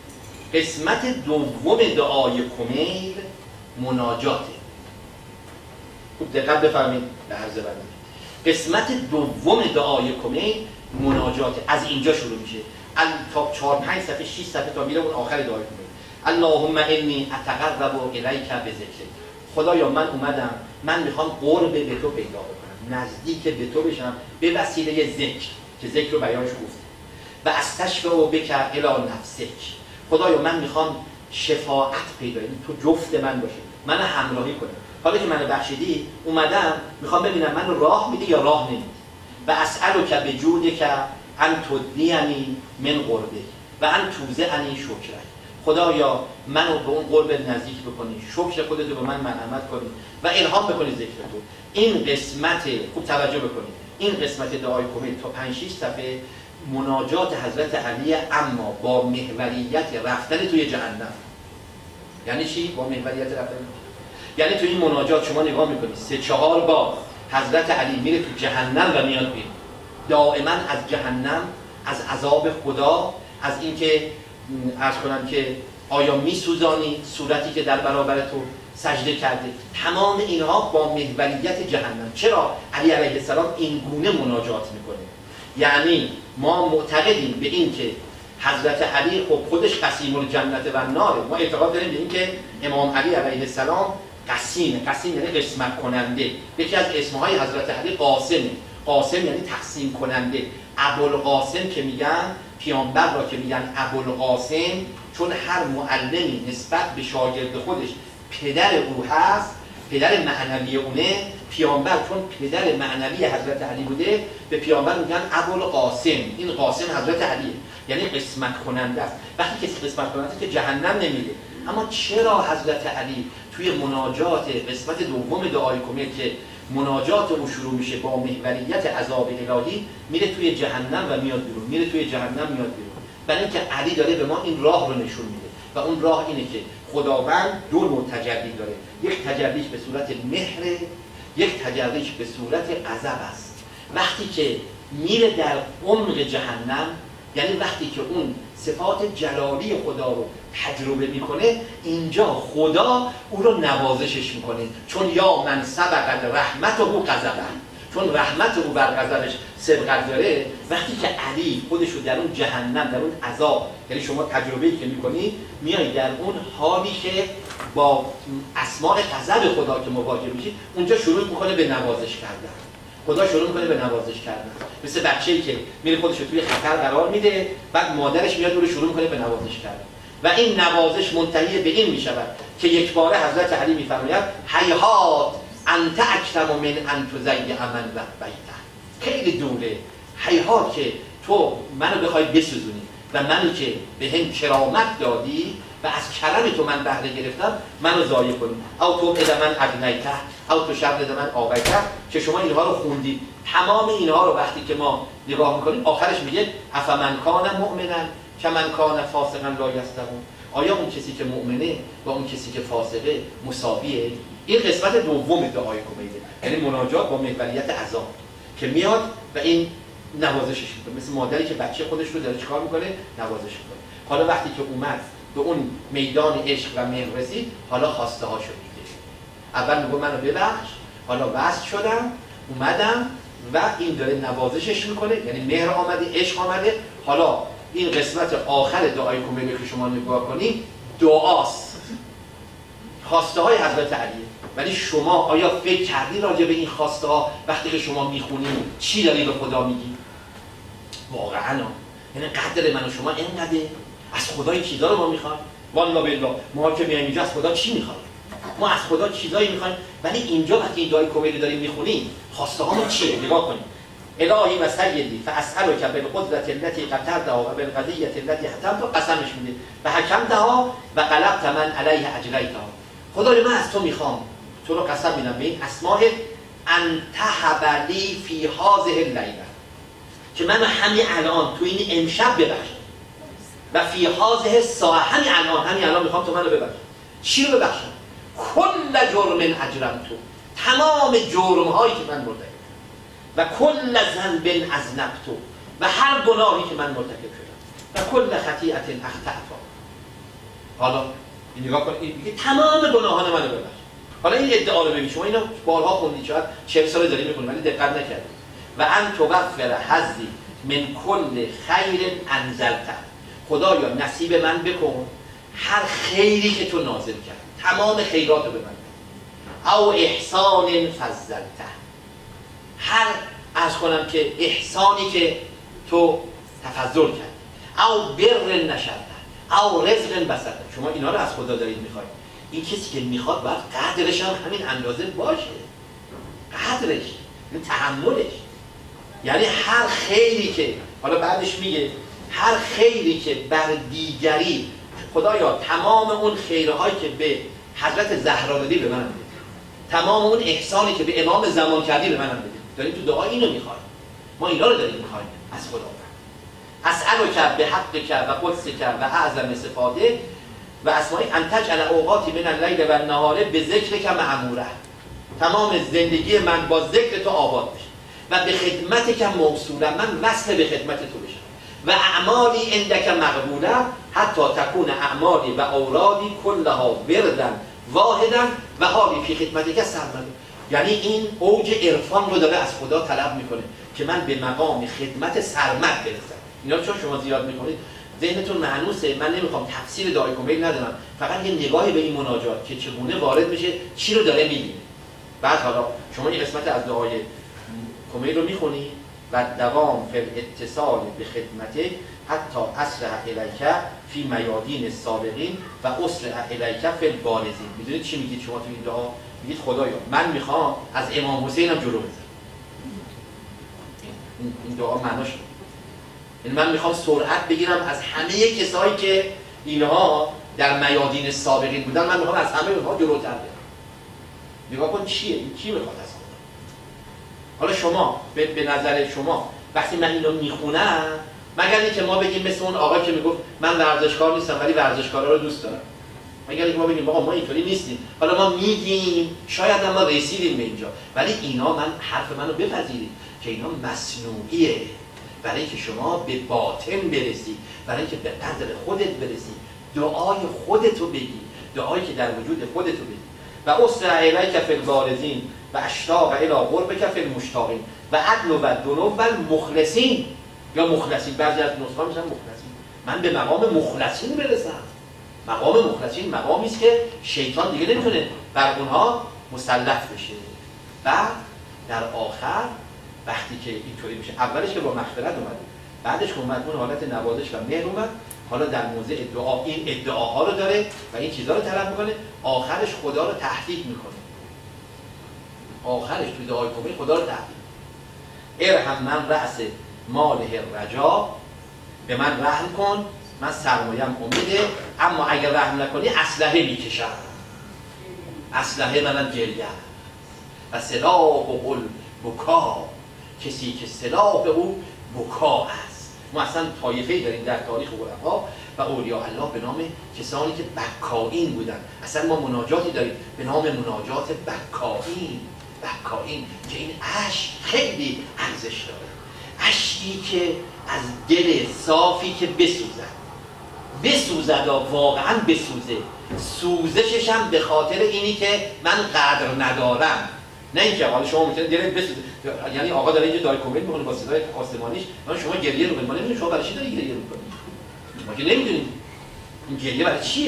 Speaker 1: قسمت دوم دعای کمل مناجاته. خوب دقت بفرمایید به عرض بنده. قسمت دوم دعای کمل مناجاته، از اینجا شروع میشه تا 4 5 صفحه 6 صفحه تا میره اون آخر دعای کمل. اللهم انی اتقرب الیک بذکرک، خدایا من اومدم، من میخوام قرب به تو پیدا بکنم، نزدیک به تو بشم به وسیله ذکر که ذکر رو بیانش گفت. و استشفع بک الی نفسک، خدایا من میخوام شفاعت پیدا کنم، تو جفت من باشی، من همراهی کنی. حالا که منو بخشیدی اومدم میخوام ببینم من راه میدی یا راه نمیدی. و اسالک بجودک ان تدنیانی من قربک و ان توزعنی شکرک، خدایا منو به اون قرب نزدیک بکنی، شکر خودت رو به من منعمت کنی و الهام بکنی ذکر تو. این قسمت خوب توجه بکنید، این قسمت دعای کمل تا 5 6 صفحه مناجات حضرت علی، اما با محوریت رفتن توی جهنم. یعنی چی؟ با محوریت رفتن، یعنی توی این مناجات شما نگاه میکنید 3 4 بار حضرت علی میره تو جهنم و میاد بیرون، دائما از جهنم، از عذاب خدا، از اینکه عرض کنم که آیا میسوزانی صورتی که در برابر تو سجده کرده، تمام اینها با محوریت جهنم. چرا علی علیه السلام این گونه مناجات میکنه؟ یعنی ما معتقدیم به این که حضرت علی خب خودش قسیم الجنت و الناره. ما اعتقاد داریم به این که امام علی علیه السلام قسیم یعنی قسمت کننده. یکی از اسمهای حضرت علی قاسمه. قاسم یعنی تقسیم کننده. ابوالقاسم که میگن، پیامبر را که میگن ابوالقاسم، چون هر معلمی نسبت به شاگرد خودش پدر او هست، پدر معنوی اونه. پیامبر چون پدر معنوی حضرت علی بوده، به پیامبر میگن ابوالقاسم. این قاسم حضرت علیه، یعنی قسمت کننده است. وقتی کسی قسمت کننده است که جهنم نمیره. اما چرا حضرت علی توی مناجات قسمت دوم دعای کمیل که مناجات او شروع میشه با محوریت عذاب الهی، میره توی جهنم و میاد بیرون، میره توی جهنم میاد بیرون؟ برای اینکه علی داره به ما این راه رو نشون میده و اون راه اینه که خداوند دو نوع تجلی داره. یک تجلیش به صورت مهر، یک تجلیش به صورت غضب است. وقتی که میره در عمق جهنم، یعنی وقتی که اون صفات جلالی خدا رو تجربه میکنه، اینجا خدا او رو نوازشش میکنه. چون یا من سبق رحمت او غضبه، چون رحمت او بر غضبش سبقت داره. وقتی که علی خودش رو در اون جهنم، در اون عذاب، یعنی شما تجربه‌ای که میکنی، میای در اون حالی که با اسماء غضب خدا که مواجه میشید، اونجا شروع میکنه به نوازش کردن. خدا شروع میکنه به نوازش کردن، مثل بچه‌ای که میره خودش رو توی خطر قرار میده، بعد مادرش میاد اون رو شروع میکنه به نوازش کردن و این نوازش منتهی به این میشود که یک باره حضرت علی میفرماید هیهات انت اکرم من ان تضیع من بیته. خیلی دوره، هیهات که تو منو بخوای بسوزونی و منو که به هم کرامت دادی و از کرم تو من بهره گرفتم، منو ضایع کنی. او تو اذا من اغنیته او تو شر اذا من آقیته، که شما اینها رو خوندید. تمام اینها رو وقتی که ما نگاه میکنیم، آخرش میگه افمن کان مؤمنا کمن کان فاسقا لا یستوون. آیا اون کسی که مؤمنه و اون کسی که فاسقه مساویه؟ این قسمت دوم دعای کمیله، یعنی مناجات با محوریت عذاب که میاد و این نوازشش میکنه، مثل مادری که بچه خودش رو داره چیکار میکنه؟ نوازش میکنه. حالا وقتی که اومد به اون میدان عشق و مهر رسید، حالا خواسته ها شد دیگه. اول میگه منو ببخش، حالا وصل شدم، اومدم و این داره نوازشش میکنه، یعنی مهر آمده، عشق آمده. حالا این قسمت آخر دعای کمیله که شما نگاه کنید، دعاست، خواسته های حضرت علیه. ولی شما آیا فکر کردی راجع به این خواسته ها وقتی که شما میخونی چی داری به خدا میگی؟ واقعا یعنی قدر من و شما اینقدر از خدا این چیزا رو ما میخوایم؟ والله بالله ما که میایم اینجا از خدا چی میخوایم؟ ما از خدا چیزایی میخوایم، ولی اینجا وقتی این دعای کمیل داریم میخونیم، خواسته هامون چیه؟ نگاه کنیم. الهی و سیدی فاسالک بالقدرة التي قدرتها و بالقضیة التي حکمت، قسمش میده و حکمتها و غلبت من علیه اجریتها. خدای من از تو میخوام، تو رو قسم میدم به این اسماء، ان تهب لی فی هذه اللیله، که من همین الان تو این امشب ببخش، و فی هذه الساعه، همین الان میخوام تو منو ببخش. چی رو ببخشم؟ کل جرم اجرمتو، تمام جرم هایی که من مرتکب، و کل ذنب اذنبتو، و هر گناهی که من مرتکب شدم، و کل خطیئه اخطأتها. حالا نگاه کن، این میگه تمام گناهان منو ببخش. حالا این ادعا رو ببین، شما اینو بارها خوندید، شاید 40 سال دارید میخونید ولی دقت نکردید. و ان توفر حظی من کل خیر انزلته، خدایا نصیب من بکن هر خیری که تو نازل کرد، تمام خیرات رو به من بده. او احسان فضلته، هر عرض کنم که احسانی که تو تفضل کرد. او بر نشرته او رزق بسطه، شما اینا رو از خدا دارید میخواید. این کسی که میخواد باید قدرش هم همین اندازه باشه، قدرش، این تحملش. یعنی هر خیری که، حالا بعدش میگه هر خیری که بر دیگری، خدایا تمام اون خیرهایی که به حضرت زهرا دادی به من بده، تمام اون احسانی که به امام زمان کردی به من بده. داریم تو دعا اینو میخوایم، ما اینا رو داریم میخوایم از خدا. اسألک به حقک و قدسک و اعظم صفاته و اسماء ان تجعل اوقاتی من اللیل و النهار به ذکرک معموره، تمام زندگی من با ذکر تو آباد بشه و به خدمتک موصوله، من وصل به خدمت تو بشم و اعمالی عندک مقبوله حتی تکون اعمالی و اورادی کلها وردن واحدا و حالی فی خدمتک سرمدا. یعنی این اوج عرفان رو داره از خدا طلب میکنه که من به مقام خدمت سرمد برسم. اینا چون شما زیاد میکنید
Speaker 2: ذهنتون معنوسه، من نمیخوام تفسیر دعای کمیل ندارم، فقط یه نگاهی به این مناجات که چگونه وارد میشه، چی رو داره میبینه. بعد حالا شما این قسمت از دعای کمیل رو میخونی و دوام فی الاتصال به خدمته حتی اصلح الیک فی میادین السابقین و اصلح الیک فی البارزین. میدونید چی میگید شما تو این دعا؟ میگید خدایا من میخوام از امام حسین هم جلو بزنم. این دعا معناش یعنی من میخوام سرعت بگیرم از همه کسایی که اینها در میادین السابقین بودن، من میخوام از همه اونها جلوتر برم. نگاه کن چیه این، کی میخواد از خدا؟ حالا شما به نظر شما وقتی من اینو میخونم، مگر اینکه ما بگیم مثل اون آقا که میگفت من ورزشکار نیستم ولی ورزشکارا رو دوست دارم، مگر اینکه ما بگیم آقا ما اینطوری نیستیم، حالا ما میگیم شاید هم ما رسیدیم به اینجا، ولی اینا من حرف منو بپذیرید که اینا مصنوعیه، برای اینکه شما به باطن برسی، برای اینکه به قدر خودت برسی، دعای خودتو بگی، دعایی که در وجود خودتو بگی. و اسرع الیک فی البارزین و اشتاق الی قربک فی المشتاقین و عدل و دنو و المخلصین، یا مخلصین، بعضی از نسخه‌ها میشن مخلصین. من به مقام مخلصین برسم. مقام مخلصین مقامی است که شیطان دیگه نمیتونه بر اونها مسلط بشه. و در آخر وقتی که اینطوری میشه، اولش که با مغفرت اومد، بعدش که اومد اون حالت نوازش و مهر اومد، حالا در موضع ادعا این ادعاها رو داره و این چیزها رو طلب میکنه، آخرش خدا رو تهدید میکنه. آخرش تو دعای کمیل خدا رو تهدید میکنه. ارحم من رأس ماله رجا، به من رحم کن، من سرمایم امیده، اما اگر رحم نکنی اسلحه میکشم. اسلحه منم گریه و سلاح و بکا، کسی که سلاح او بکا است. ما اصلا طایفه‌ای داریم در تاریخ عرفا و اولیاء الله به نام کسانی که بکائین بودن. اصلا ما مناجاتی داریم به نام مناجات بکائین. بکائین که این اشک خیلی ارزش داره، اشکی که از دل صافی که بسوزد و واقعا بسوزه، سوزشش هم به خاطر اینی که من قدر ندارم، نه اینکه حالا شما میتونید دلت بسوزه. یعنی آقا داره اینجا دای کمیل میکنه با صدای آسمانیش، من شما گریه رو ما نمیدونیم شما برای چی داری گریه میکنید، ما که نمیدونیم این گریه برای چیه.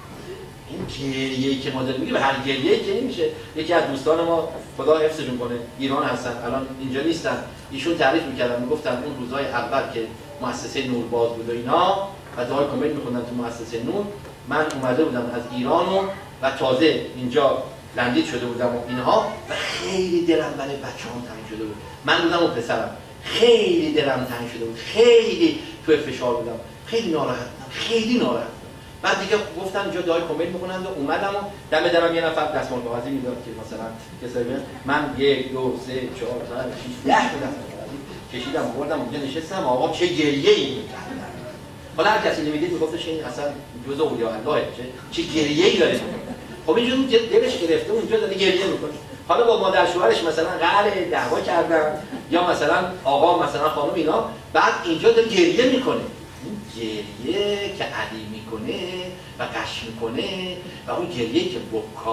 Speaker 2: این گریه‌ای که ما داریم میگیم هر گریه‌ای که نمیشه. یکی از دوستان ما خدا حفظشون کنه ایران هستن، الان اینجا نیستن، ایشون تعریف میکردن، میگفتن اون روزهای اول که مؤسسه نور باز بود و اینا و دعای کمیل میخوندن تو مؤسسه نور، من اومده بودم از ایران و تازه اینجا لندید شده بودم و اینها و خیلی دلم برای بچه‌هام تنگ شده بود. من بودم و پسرم، خیلی دلم تنگ شده بود، خیلی تو فشار بودم، خیلی ناراحت. بعد دیگه گفتن اینجا دعای کمیل میکنند و اومدم و دم درم یه نفر دستمال کاغذی میداد که مثلا کسایی بیان، من 1 2 3 4 5 6 10 تا دستمال کاغذی کشیدم آوردم اونجا نشستم، آقا چه گریه‌ای می‌کردن. حالا هر کسی نمیدید میگفتش این اصلا جزء اولیاء الله چه گریه‌ای داره. خب اینجوری دلش گرفته اونجا داره گریه میکنه. حالا با مادر شوهرش مثلا قهر دعوا کردن یا مثلا آقا مثلا خانم اینا، بعد اینجا داره گریه میکنه. این گریه که علی میکنه و قش میکنه و اون گریه که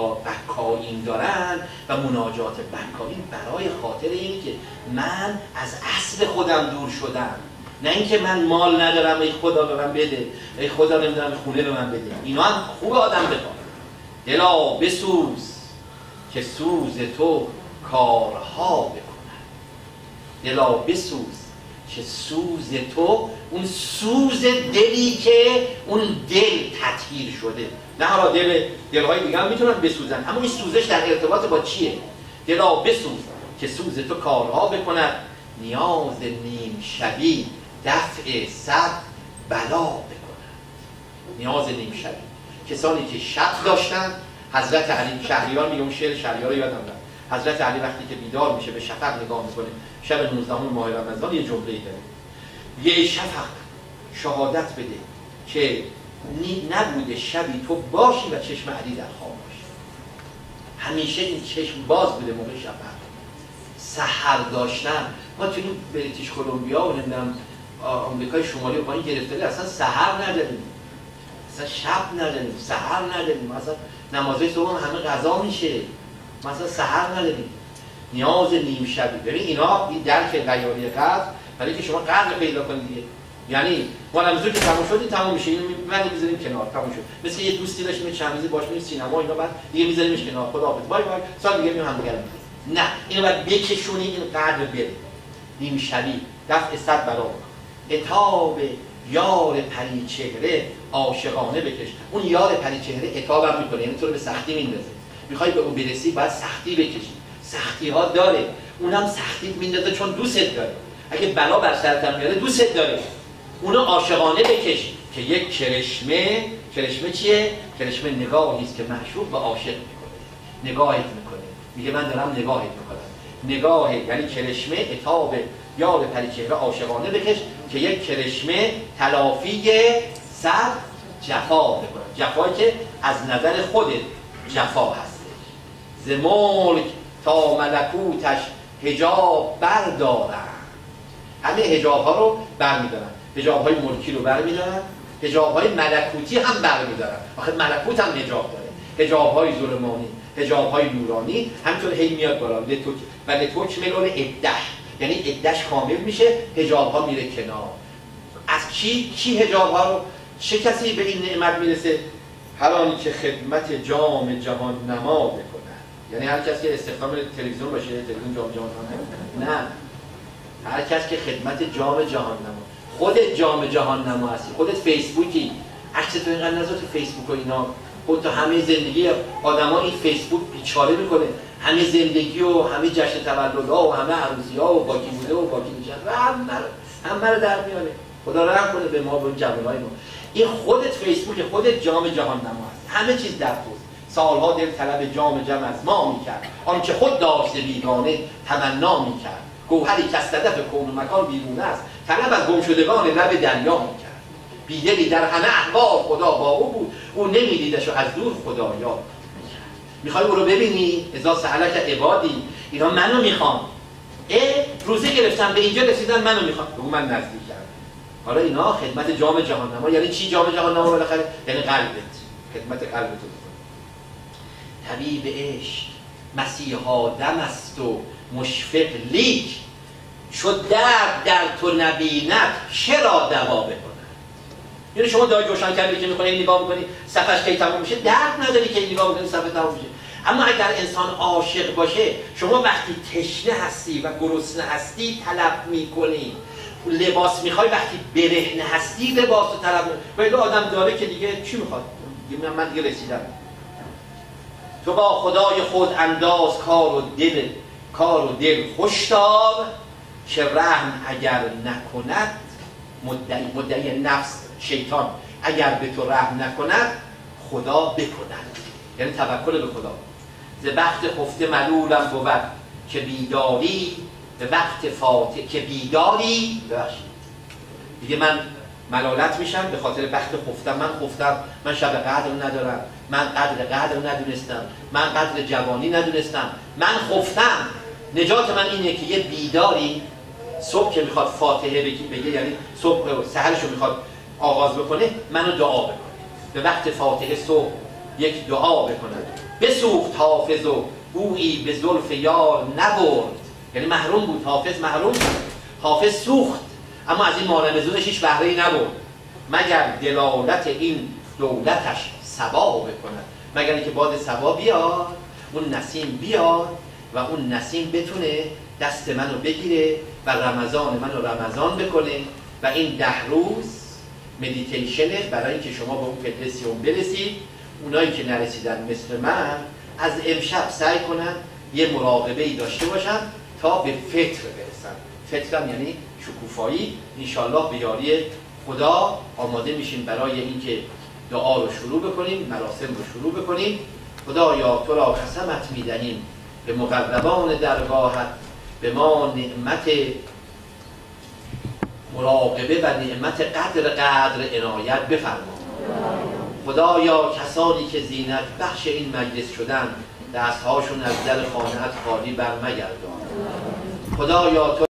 Speaker 2: بکائین دارن و مناجات بکائین برای خاطر اینه که من از اصل خودم دور شدم، نه اینکه من مال ندارم ای خدا به من بده، ای خدا نمیدونم خونه به من بده. اینا هم خوب آدم بخواد. دلا بسوز که سوز تو کارها بکند. دلا بسوز که سوز تو، اون سوز دلی که اون دل تطهیر شده، نه حالا دلهای دیگه هم میتونن بسوزن، اما این سوزش در ارتباط با چیه؟ دلا بسوز که سوز تو کارها بکند، نیاز نیم شبی دفع 100 بلا بکند. نیاز نیم شبی، کسانی که شب داشتن. حضرت علی، شهریار میگه، اون شعر شهریار رو یادم رفت، حضرت علی وقتی که بیدار میشه به شفق نگاه میکنه شب 19 ماه رمضان، یه جمله‌ای داره، یه شفق شهادت بده که نبوده شبی تو باشی و چشم علی در خواب باشه، همیشه این چشم باز بوده موقع شفق. سحر داشتن، ما توی بریتیش کلمبیا و نمیدونم آمریکای شمالی و پایین گرفتاری اصلا سحر نداریم، اصلا شب نداریم، سحر نداریم، اصلا نمازهای صبح همه قضا میشه، مثلا سحر نداریم. نیاز نیم شبی. ببین اینا این درک غیاری قدر، برای که شما قدر پیدا کنید دیگه. یعنی مالمزور که تموم شد این تموم میشه، اینو میذاریم کنار، تموم شد. مثل یه دوستی داشتیم چند روزی باش میریم سینما اینا، بعد دیگه میذاریمش کنار، خداحافظ بای بای، سال دیگه میام همدیگه رو می‌بینیم. نه، اینو باید بکشونی، این قدر بده. نیم شبی دفع 100 بلا عتاب یار پریچهره عاشقانه بکش. اون یار پریچهره عتابم میکنه، یعنی تو رو به سختی میندازه. میخوای به اون برسی باید سختی بکشی. سختی ها داره، اونم سختی میندازه چون دوست داره. اگه بلا بر سرت میاره دوست داره، اونو عاشقانه بکش. که یک کرشمه چیه؟ کرشمه نگاهی است که معشوق و عاشق میکنه، نگاهت میکنه، میگه من دارم نگاهت میکنم. نگاه یعنی کرشمه عتاب یار پریچهره عاشقانه بکش که یک کرشمه تلافی 100 جفا بکنه. جفایی که از نظر خودت جفا هست. ز ملک تا ملکوتش حجاب بردارن. همه حجاب ها رو برمیدارن، حجاب های ملکی رو برمیدارن، حجاب های ملکوتی هم برمیدارن. آخه ملکوت هم حجاب داره، حجاب های ظلمانی، حجاب های نورانی، همینطور هی میاد بالا. و لتوک ملون عدش، یعنی عدش کامل میشه، حجاب ها میره کنار. از کی حجاب ها رو، چه کسی به این نعمت میرسه؟ هر آنی که خدمت جام جهان نما بکنه. یعنی هر کسی که استخدام تلویزیون باشه، تلویزیون جام جهان نما، نه، هر کس که خدمت جام جهان نما. خودت جام جهان نما هستی، خودت فیسبوکی، عکس تو اینقدر نذار تو فیسبوک و اینا. خودت همه زندگی آدما این فیسبوک بیچاره میکنه، همه زندگی و همه جشن تولدها و همه عروسی‌ها و باکی بوده و باکی میشن، همه رو در میاره. خدا رحم کنه به ما، به جوانای ما. این خودت فیسبوک، خودت جام جهان نما هست، همه چیز در توست. سالها دل طلب جام جم از ما میکرد، آنچه خود داشته بیگانه تمنا میکرد. گوهری که از صدف کون و مکان بیرون است، طلب از گمشدگان لب دریا میکرد. بیدلی در همه احوال خدا با او بود، او نمیدیدش و از دور خدا یاد میکرد. میخوای او رو ببینی؟ اذا سألک عبادی، اینا منو میخوان. روزه گرفتم به اینجا رسیدن، منو میخوان، بگو من نزدیکم. حالا اینا خدمت جام جهان نما. یعنی چی جام جهان نما بالاخره؟ یعنی قلبت، خدمت قلبت رو بکن. طبیب عشق مسیحا دم است و مشفق لیک، شد درد در تو نبیند چرا دوا بکند. یعنی شما دای جوشن کردی که میکنی نگاه میکنی صفحش کی تموم میشه، درد نداری که نگاه میکنی صفحه تموم میشه. اما اگر انسان عاشق باشه، شما وقتی تشنه هستی و گرسنه هستی طلب میکنی، لباس میخوای، وقتی برهنه هستی لباس رو طلب میکنی. آدم داره که دیگه چی میخواد؟ من دیگه رسیدم. تو با خدای خود انداز کار و دل خوشدار، که رحم اگر نکند مدعی نفس شیطان اگر به تو رحم نکند خدا بکند. یعنی توکل به خدا. ز وقت خفته ملولم بود که بیداری، به وقت فاتح که بیداری ببخشید دیگه من ملالت میشم به خاطر وقت خفتم. من شب قدر ندارم، من قدر ندونستم، من قدر جوانی ندونستم، من خفتم. نجات من اینه که یه بیداری صبح که میخواد فاتحه بگه، یعنی صبح سحرش رو میخواد آغاز بکنه، منو دعا بکنه. به وقت فاتحه صبح یک دعا بکنه. بسوخت حافظ و بویی به زلف یار نبرد. یعنی محروم بود، حافظ سوخت، اما از این مارمزونش هیچ بهره‌ای نبرد، مگر دلالت این دولتش صبا بکنه. مگر اینکه باد صبا بیاد، اون نسیم بیاد و اون نسیم بتونه دست منو بگیره و رمضان منو رمضان بکنه و این 10 روز مدیتیشنه برای اینکه شما به اون فدرسیون برسید. اونایی که نرسیدن مثل من از امشب سعی کنن یه مراقبه‌ای داشته باشن تا به فطر برسن. فطرم یعنی شکوفایی. انشالله به یاری خدا آماده میشیم برای اینکه دعا رو شروع بکنیم، مراسم رو شروع بکنیم. خدایا تو را قسمت میدهیم به مقربان درگاهت، به ما نعمت مراقبه و نعمت قدر عنایت بفرما. خدایا کسانی که زینت بخش این مجلس شدن، دستهاشون از در خانه‌ات خالی برمگردان. خدایا تو